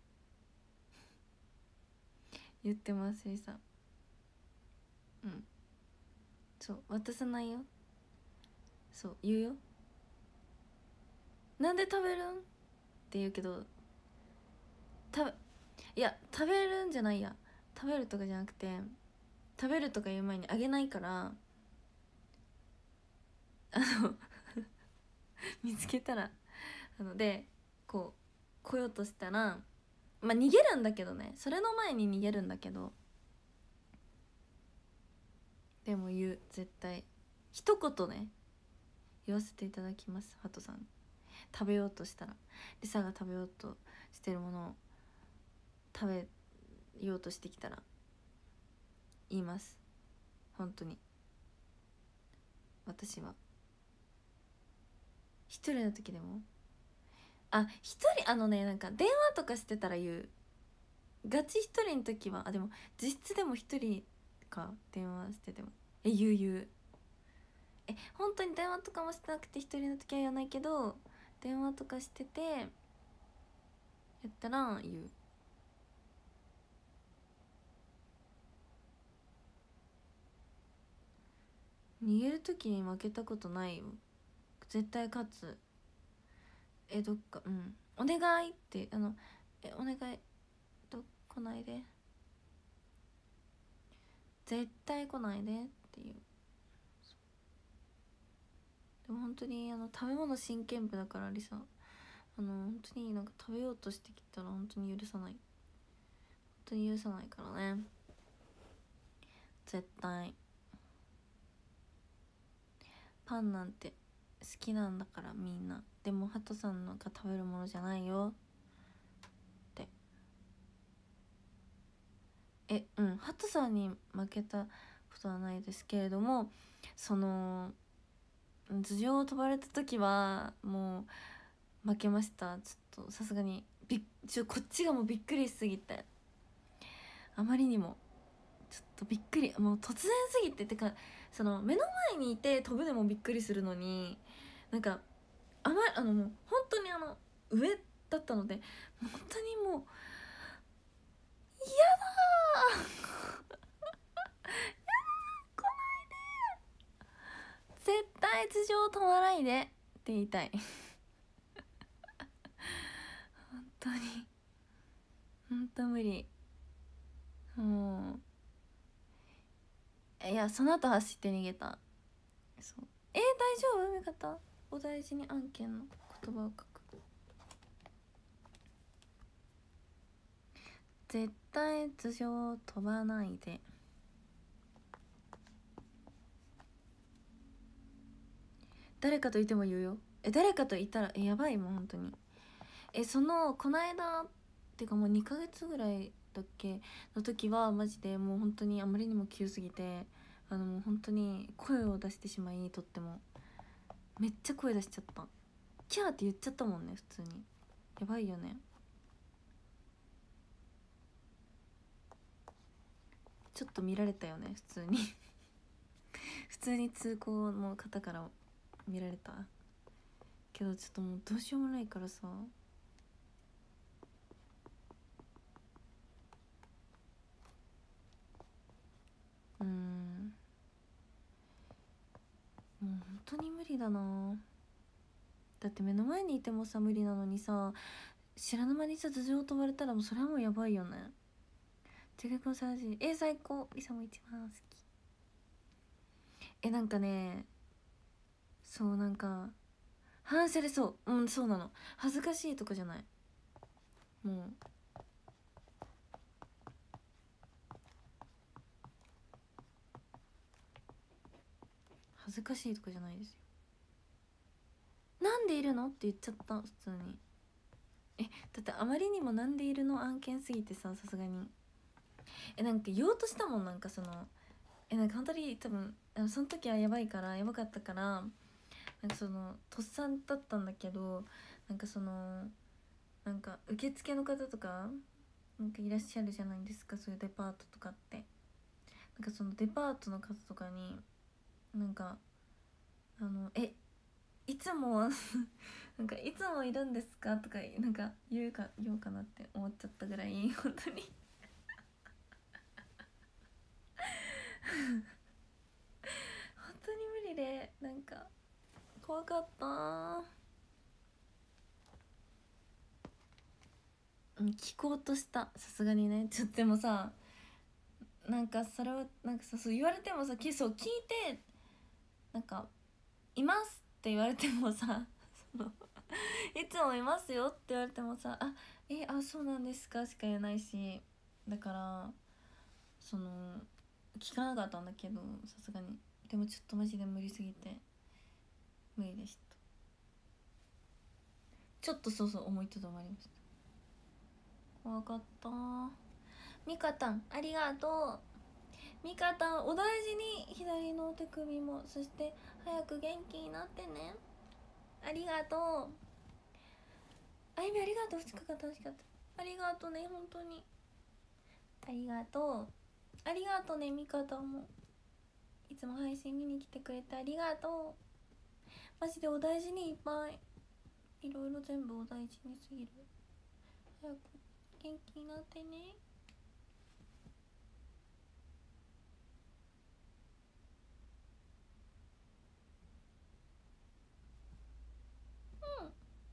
言ってますリサ。そう渡さないよ、そう言うよ。なんで食べるんって言うけど、いや食べるんじゃないや、食べるとかじゃなくて、食べるとか言う前にあげないから、見つけたらでこう来ようとしたら、逃げるんだけどね、それの前に逃げるんだけど、でも言う、絶対一言ね言わせていただきます。ハトさん食べようとしたら、リサが食べようとしてるものを食べようとしてきたら言います。本当に私は一人の時でも、一人なんか電話とかしてたら言う。ガチ一人の時はでも実質でも一人か、電話してても言う。本当に電話とかもしてなくて一人の時は言わないけど、電話とかしててやったら言う。逃げる時に負けたことないよ、絶対勝つ。どっかお願いってお願い来ないで、絶対来ないでっていう。でも本当に食べ物真剣部だからリサ、本当になんか食べようとしてきたら本当に許さない、本当に許さないからね、絶対。パンなんて好きなんだからみんな。でもハトさんのが食べるものじゃないよって。ハトさんに負けたことはないですけれども、その頭上を飛ばれた時はもう負けました。ちょっとさすがにこっちがもうびっくりしすぎて、あまりにもちょっとびっくり、もう突然すぎて、てか目の前にいて飛ぶでもびっくりするのに、なんかもう本当に上だったので、本当にもう嫌だ来ないで、絶対頭上飛ばないでって言いたい本当に本当無理。もいや、その後走って逃げた。そう大丈夫味方、お大事に案件の言葉を書く。絶対頭上飛ばないで。誰かといても言うよ。誰かといたらやばいもん本当に。この間ってかもう2ヶ月ぐらいだっけの時はマジでもう本当にあまりにも急すぎて、もう本当に声を出してしまい、とってもめっちゃ声出しちゃった。キャーって言っちゃったもんね、普通に。やばいよね。ちょっと見られたよね、普通に普通に通行の方から見られたけど、ちょっともうどうしようもないからさ。もう本当に無理だな。だって目の前にいてもさ無理なのにさ、 知らぬ間にさ頭上飛ばれたらもうそれはもうやばいよね。手結婚さらしい。最高。リサも一番好き。なんかね、そうなんか反射で、そうそうなの。恥ずかしいとかじゃない、もう恥ずかしいとかじゃないですよ。なんでいるのって言っちゃった普通に。だってあまりにもなんでいるの案件すぎてさ、さすがになんか言おうとしたもん。なんかそのなんか本当に多分その時はやばかったから、なんかそのとっさだったんだけど、なんかそのなんか受付の方とかなんかいらっしゃるじゃないですか、そういうデパートとかって。なんかそのデパートの方とかになんかいつもなんかいつもいるんですかとかなんか言おうかなって思っちゃったぐらい本当に本当に無理で、なんか怖かった。聞こうとした、さすがにね。ちょっとでもさ、なんかそれはなんかさ、そう言われてもさ、そう聞いて、なんか「います」って言われてもさそのいつもいますよって言われてもさ、そうなんですかしか言えないし、だからその聞かなかったんだけど、さすがに。でもちょっとマジで無理すぎて無理でした。ちょっとそう思いとどまりました。怖かった。みかたんありがとう。みかたんお大事に、左の手首も。そして早く元気になってね。ありがとう。あゆみありがとう。2日間楽しかった。ありがとうね、本当にありがとう。ありがとうね、みかたんもいつも配信見に来てくれてありがとう。マジでお大事に。いっぱいいろいろ全部お大事にすぎる。早く元気になってね。うん、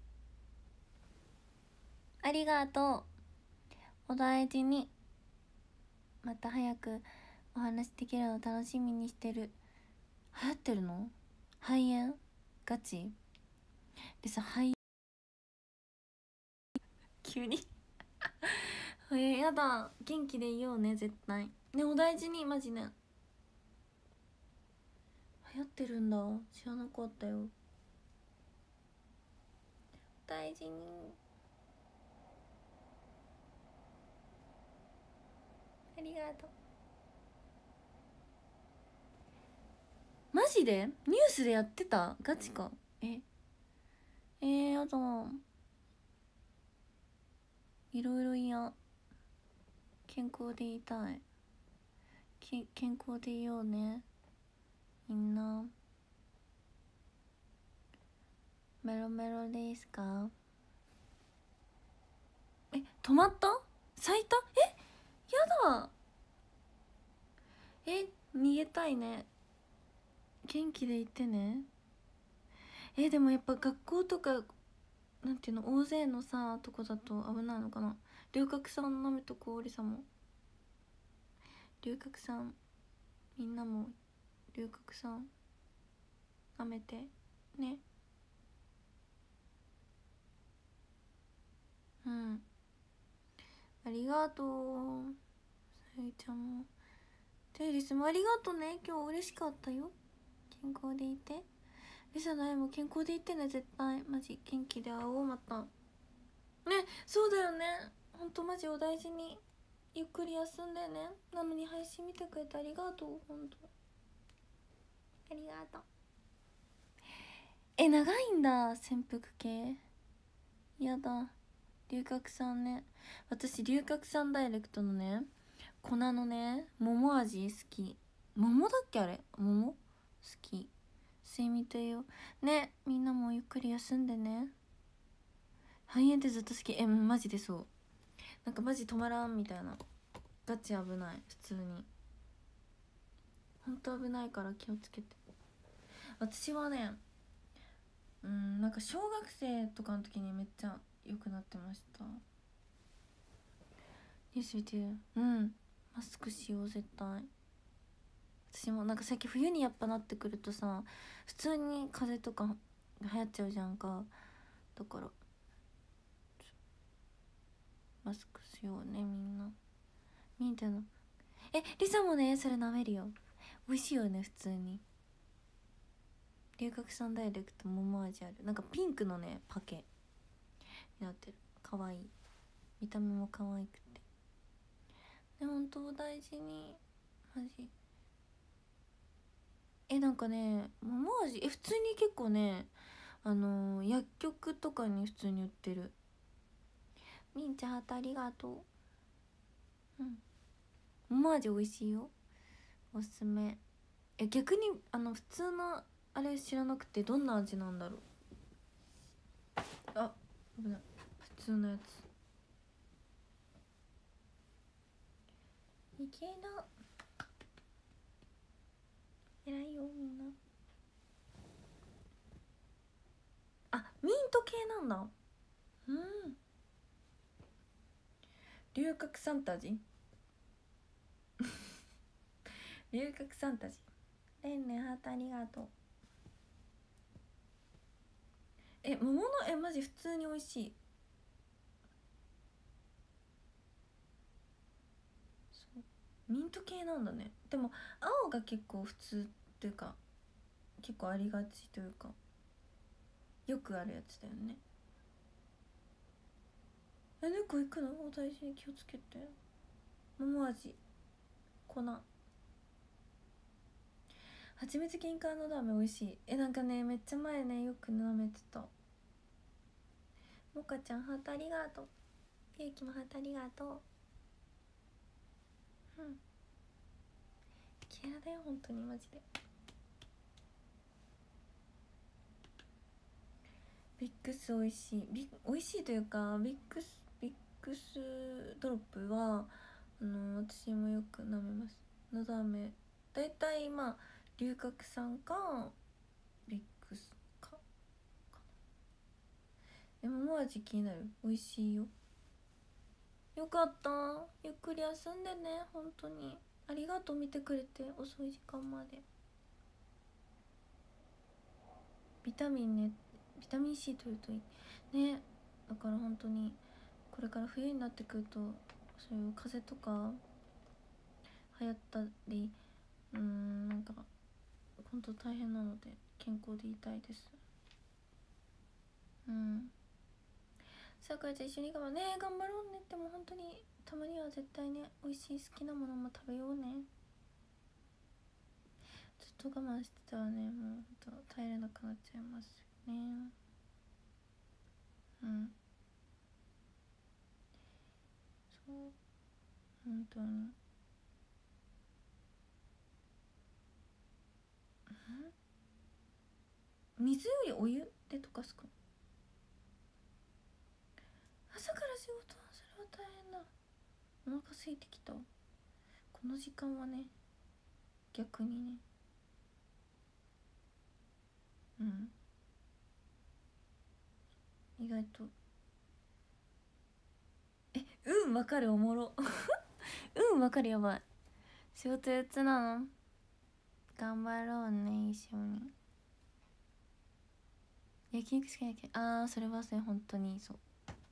ありがとう。お大事に。また早くお話できるの楽しみにしてる。流行ってるの？肺炎ガチでさ、急にやだ。元気でいようね、絶対ね。お大事に、マジね。流行ってるんだ、知らなかったよ。大事に。ありがとう。マジでニュースでやってた？ガチか。やだ。いろいろ嫌。健康でいたい。健康でいようね、みんな。メロメロですか？止まった？咲いた？やだ。逃げたいね。元気でいてね。でもやっぱ学校とかなんていうの、大勢のさとこだと危ないのかな。龍角散舐めとこう。りさも龍角散、みんなも龍角散舐めてね。うん、ありがとう。さゆちゃんもテイリスもありがとうね。今日嬉しかったよ。健康でいて。リサの愛も健康でいてね、絶対。マジ元気で会おう、またね。そうだよね、ほんとマジお大事に。ゆっくり休んでね。なのに配信見てくれてありがとう。ほんとありがとう。長いんだ潜伏系。やだ。龍角散ね。私龍角散ダイレクトのね、粉のね桃味好き。桃だっけあれ、桃好き。睡眠というね。みんなもゆっくり休んでね。肺炎ってずっと好き。マジでそう。なんかマジ止まらんみたいな。ガチ危ない。普通にほんと危ないから気をつけて。私はね、なんか小学生とかの時にめっちゃ良くなってました。ニュース見てる。うん、マスクしよう絶対。私もなんか最近冬にやっぱなってくるとさ、普通に風邪とか流行っちゃうじゃんか。だからマスクしようね、みんな。みんなのリサもねそれ舐めるよ。美味しいよね普通に。龍角散ダイレクト桃味ある。なんかピンクのねパケになってる。かわいい、見た目も可愛くて。で本当大事にマジ。なんかね桃味普通に結構ね薬局とかに普通に売ってる。みんちゃんハートありがとう。うん、桃味美味しいよ、おすすめ。逆に普通のあれ知らなくて、どんな味なんだろう。あ、危ない。普通のやついける。偉いよみんな。あ、ミント系なんだ。うん、龍角散タジ龍角散タジ。レンレンハートありがとう。桃のマジ普通に美味しい。そうミント系なんだね。でも青が結構普通というか、結構ありがちというか、よくあるやつだよね。猫行くの、お大事に気をつけて。桃味粉。蜂蜜金柑のラーメン美味しい。なんかねめっちゃ前ねよく舐めてた。もかちゃんハートありがとう。ゆうきもハートありがとう。うん、キャラだよ本当にマジで。ビックス美味しい。美味しいというか、ビックスドロップは私もよく舐めます。のど飴だいたいまあ龍角散かビックスか。桃味気になる。美味しいよ。よかった。ゆっくり休んでね本当に。ありがとう、見てくれて遅い時間まで。ビタミンね、ビタミン C 取るといいね。だから本当にこれから冬になってくると、そういう風邪とか流行ったり、なんか本当大変なので健康でいたいです。うん、さくらちゃん一緒に頑張ろうね。でも本当にたまには絶対ね、美味しい好きなものも食べようね。ずっと我慢してたらね、もうほんと耐えれなくなっちゃいますよね。うん、そう、本当に。水よりお湯で溶かすか。朝から仕事、それは大変だ。お腹空いてきた。この時間はね、逆にね。うん、意外とわかる、おもろわかる、やばい。仕事憂鬱なの。頑張ろうね一緒に。焼肉好きだけど、それはそれ本当にそう。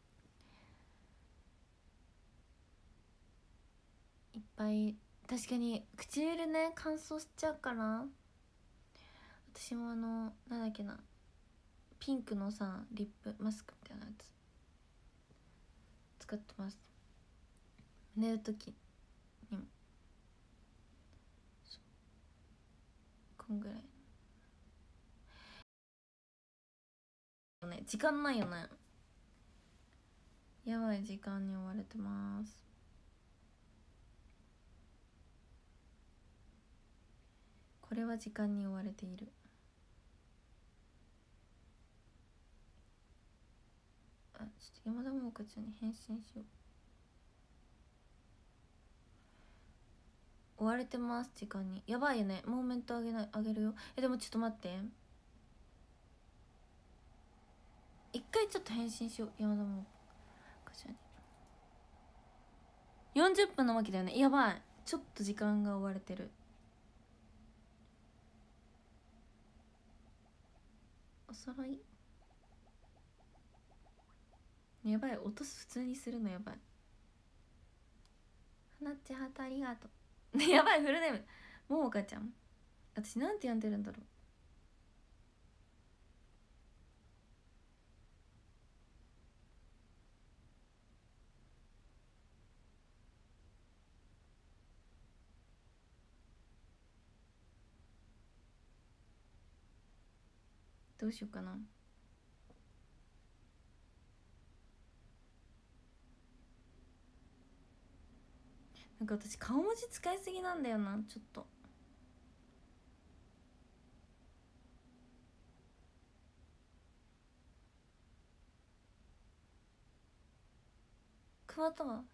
いっぱい。確かに唇ね乾燥しちゃうから。私もなんだっけな、ピンクのさリップマスクみたいなやつ使ってます。寝るときにも。こんぐらいね。時間ないよね。やばい時間に追われてます。これは時間に追われている。ちょっと山田桃子ちゃんに返信しよう。追われてます時間に。やばいよね。モーメントあげるよ。でもちょっと待って、 一回ちょっと返信しよう。山田もかしらに40分のわけだよね。やばい、ちょっと時間が追われてる。お揃いやばい、落とす普通にするのやばい。はなっちハートありがとうやばい、フルネームももかちゃん。私なんて呼んでるんだろう。どうしようかな。なんか私顔文字使いすぎなんだよな、ちょっと。桑田は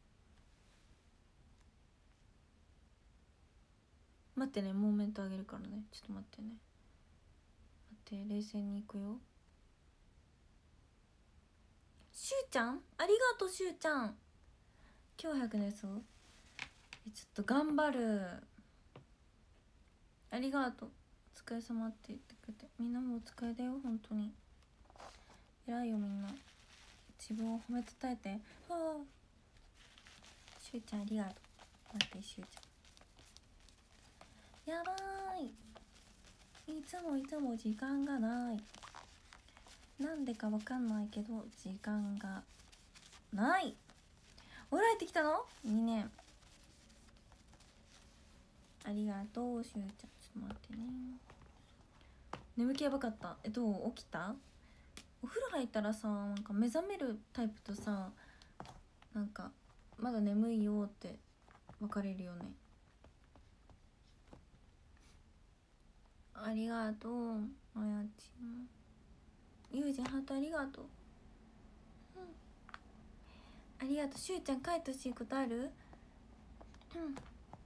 待ってね、モーメントあげるからね。ちょっと待ってね。待って、冷静にいくよ。しゅうちゃんありがとう。しゅうちゃん今日早く寝そう。ちょっと頑張る。ありがとう。お疲れ様って言ってくれて。みんなもお疲れだよ、本当に。偉いよみんな。自分を褒めたたえて。はあ、しゅうちゃんありがとう。待って、しゅうちゃんやばーい、いつも時間がない。なんでかわかんないけど時間がない。おられてきたの2年。ありがとうしゅうちゃん。ちょっと待ってね。眠気やばかった。どう起きた？お風呂入ったらさ、なんか目覚めるタイプとさ、なんかまだ眠いよって分かれるよね。ありがとうまやちん。ゆうじハートありがとう。ありがとう。しゅうちゃん書いてほしいことある？書い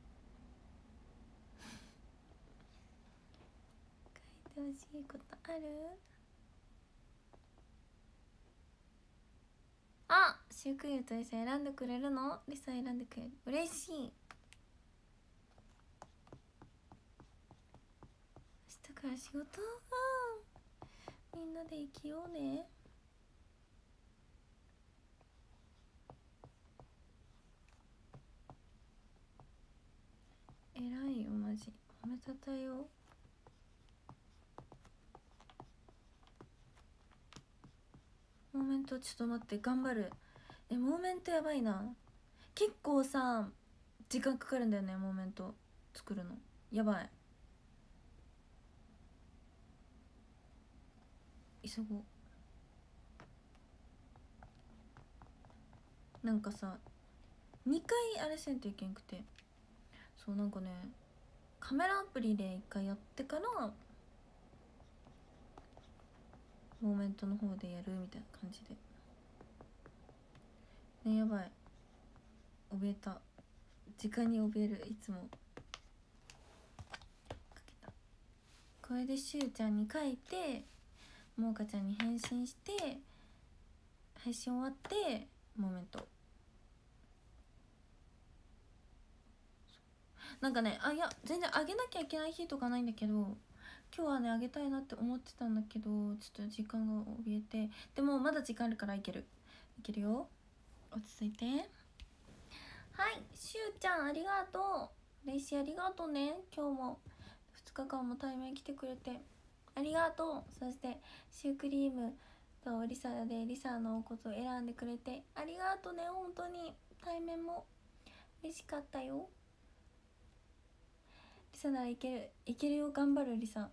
てほしいことある？あ、シュークリームとリサ選んでくれるの？リサ選んでくれる。嬉しい。明日から仕事？みんなで生きようね。偉いよマジ。褒めたたえよう。モーメントちょっと待って、頑張る。モーメントやばいな。結構さ時間かかるんだよね、モーメント作るの。やばい、急ごう。なんかさ2回あれせんといけんくて。そう、なんかねカメラアプリで1回やってからモーメントの方でやるみたいな感じでね。やばい、怯えた。時間に怯える。いつもかけた。これでしゅうちゃんに書いて、もうかちゃんに返信して、配信終わってモーメント。なんかね、いや全然あげなきゃいけない日とかないんだけど、今日はねあげたいなって思ってたんだけど、ちょっと時間が怯えて。でもまだ時間あるからいけるよ。落ち着いて。はい、しゅうちゃんありがとう。レイシーありがとうね。今日も2日間も対面来てくれてありがとう。そしてシュークリームとリサでリサのことを選んでくれてありがとうね。本当に対面も嬉しかったよ。リサならいけるよ。頑張るリサ。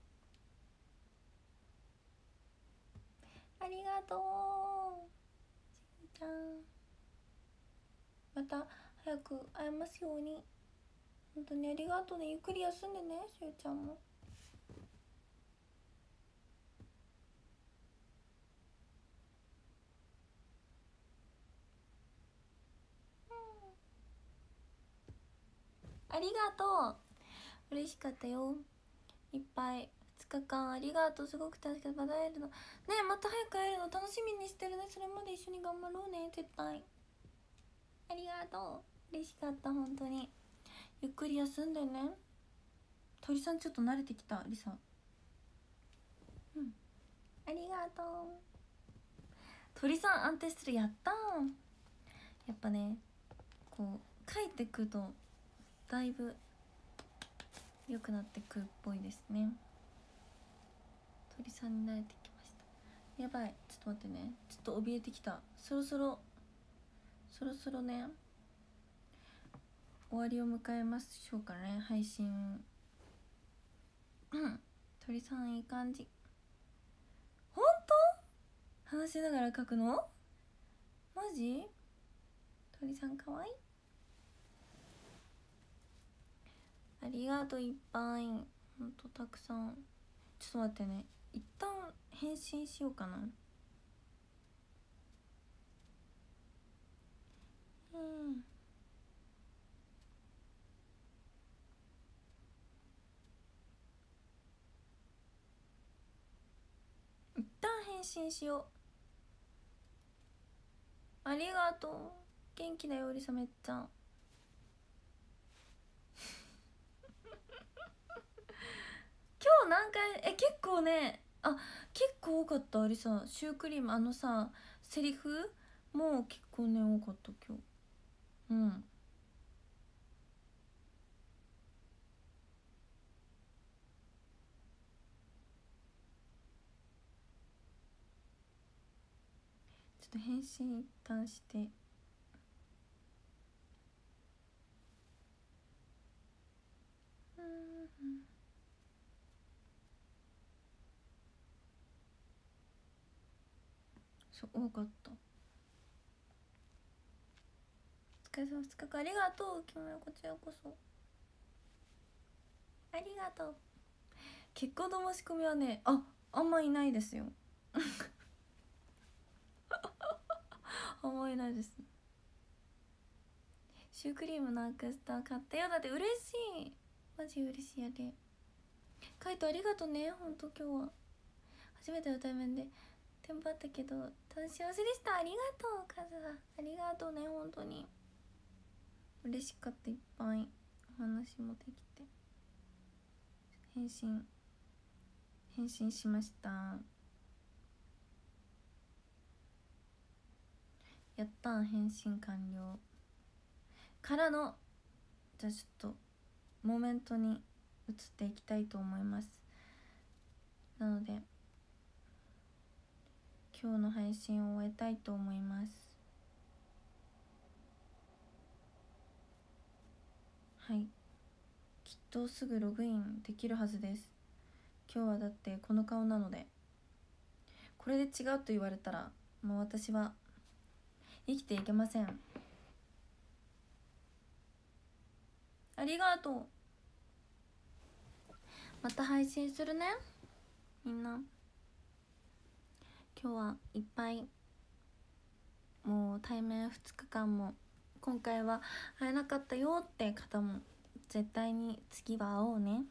ありがとうしゅうちゃん。また早く会えますように。本当にありがとうね。ゆっくり休んでねしゅうちゃんも。ありがとう。嬉しかったよ。いっぱい 2日間ありがとう。すごく楽しかった。また会えるのねえ、また早く会えるの楽しみにしてるね。それまで一緒に頑張ろうね、絶対。ありがとう、嬉しかった。本当にゆっくり休んでね。鳥さんちょっと慣れてきた。リサ、うん、ありがとう。鳥さん安定してる。やったー。やっぱね、こう書いてくとだいぶ良くなってくるっぽいですね。鳥さんに慣れてきました。やばい、ちょっと待ってね、ちょっと怯えてきた。そろそろね、終わりを迎えましょうかね、配信。鳥さんいい感じ。ほんと話しながら書くのマジ？鳥さんかわいい。ありがとう、いっぱい。ほんとたくさん。ちょっと待ってね、一旦返信しようかな。一旦返信しよう。ありがとう。元気だよりさ、めっちゃ。今日何回結構ね、結構多かった。あれさ、シュークリームさ、セリフもう結構ね多かった今日。うん、ちょっと返信一旦して。そう多かった。お疲れ様、2日間ありがとう。今日もこちらこそありがとう。結婚の申し込みはね、あんまいないですよ。あんまいないです。シュークリームのアクスタ買ったよ。だって嬉しい、マジ嬉しい。やでカイトありがとうね。ほんと今日は初めての対面でテンパったけど楽し幸せでした。ありがとうカズさん、ありがとうね。本当に嬉しかった。いっぱいお話もできて。返信しました。やったー。返信完了からの、じゃあちょっとモーメントに移っていきたいと思います。なので今日の配信を終えたいと思います。はい、きっとすぐログインできるはずです。今日はだってこの顔なので。これで違うと言われたらもう私は生きていけません。ありがとう。また配信するね、みんな。今日はいっぱい、もう対面2日間も今回は会えなかったよって方も絶対に次は会おうね。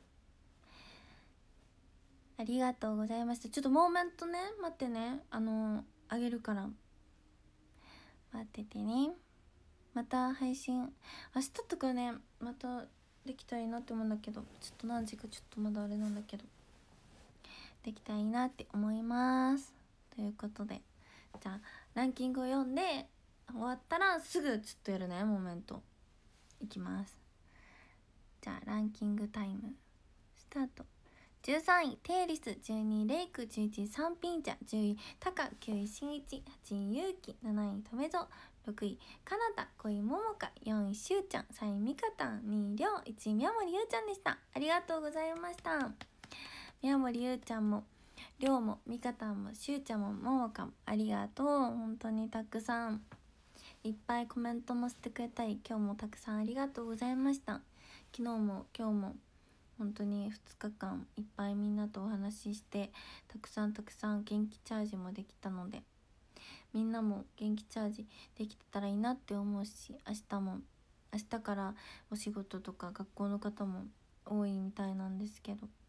ありがとうございました。ちょっとモーメントね、待ってね、あげるから待っててね。また配信明日とかね、またできたらいいなって思うんだけど、ちょっと何時かちょっとまだあれなんだけど、できたらいいなって思います。ということで、じゃあランキングを読んで終わったらすぐちょっとやるね、モーメントいきます。じゃあランキングタイムスタート。13位テイリス、12位レイク、11位サンピンチャ、10位タカ、9位しんいち、8位ユウキ、7位トメゾ、6位カナダ、5位モモカ、4位しゅうちゃん、3位ミカタン、2位りょう、1位宮森ゆうちゃんでした。ありがとうございました。宮森ゆうちゃんもりょうもミカタンもしゅうちゃんもももかもありがとう。本当にたくさんいっぱいコメントもしてくれたり、今日もたくさんありがとうございました。昨日も今日も本当に2日間いっぱいみんなとお話しして、たくさん元気チャージもできたので、みんなも元気チャージできてたらいいなって思うし、明日からお仕事とか学校の方も多いみたいなんですけど、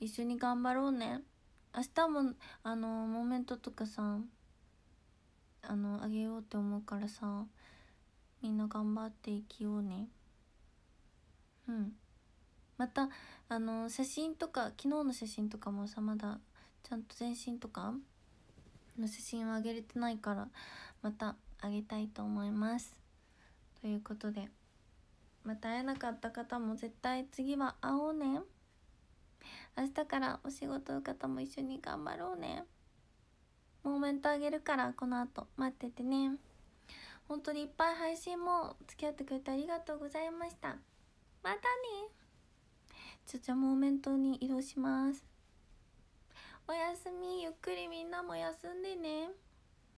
一緒に頑張ろうね。明日もモメントとかさあげようって思うからさ、みんな頑張っていきようね。うん。また写真とか、昨日の写真とかもさ、まだちゃんと全身とかの写真をあげれてないから、またあげたいと思います。ということで、また会えなかった方も絶対次は会おうね。明日からお仕事の方も一緒に頑張ろうね。モーメントあげるからこの後待っててね。本当にいっぱい配信も付き合ってくれてありがとうございました。またね。じゃあモーメントに移動します。おやすみ。ゆっくりみんなも休んでね。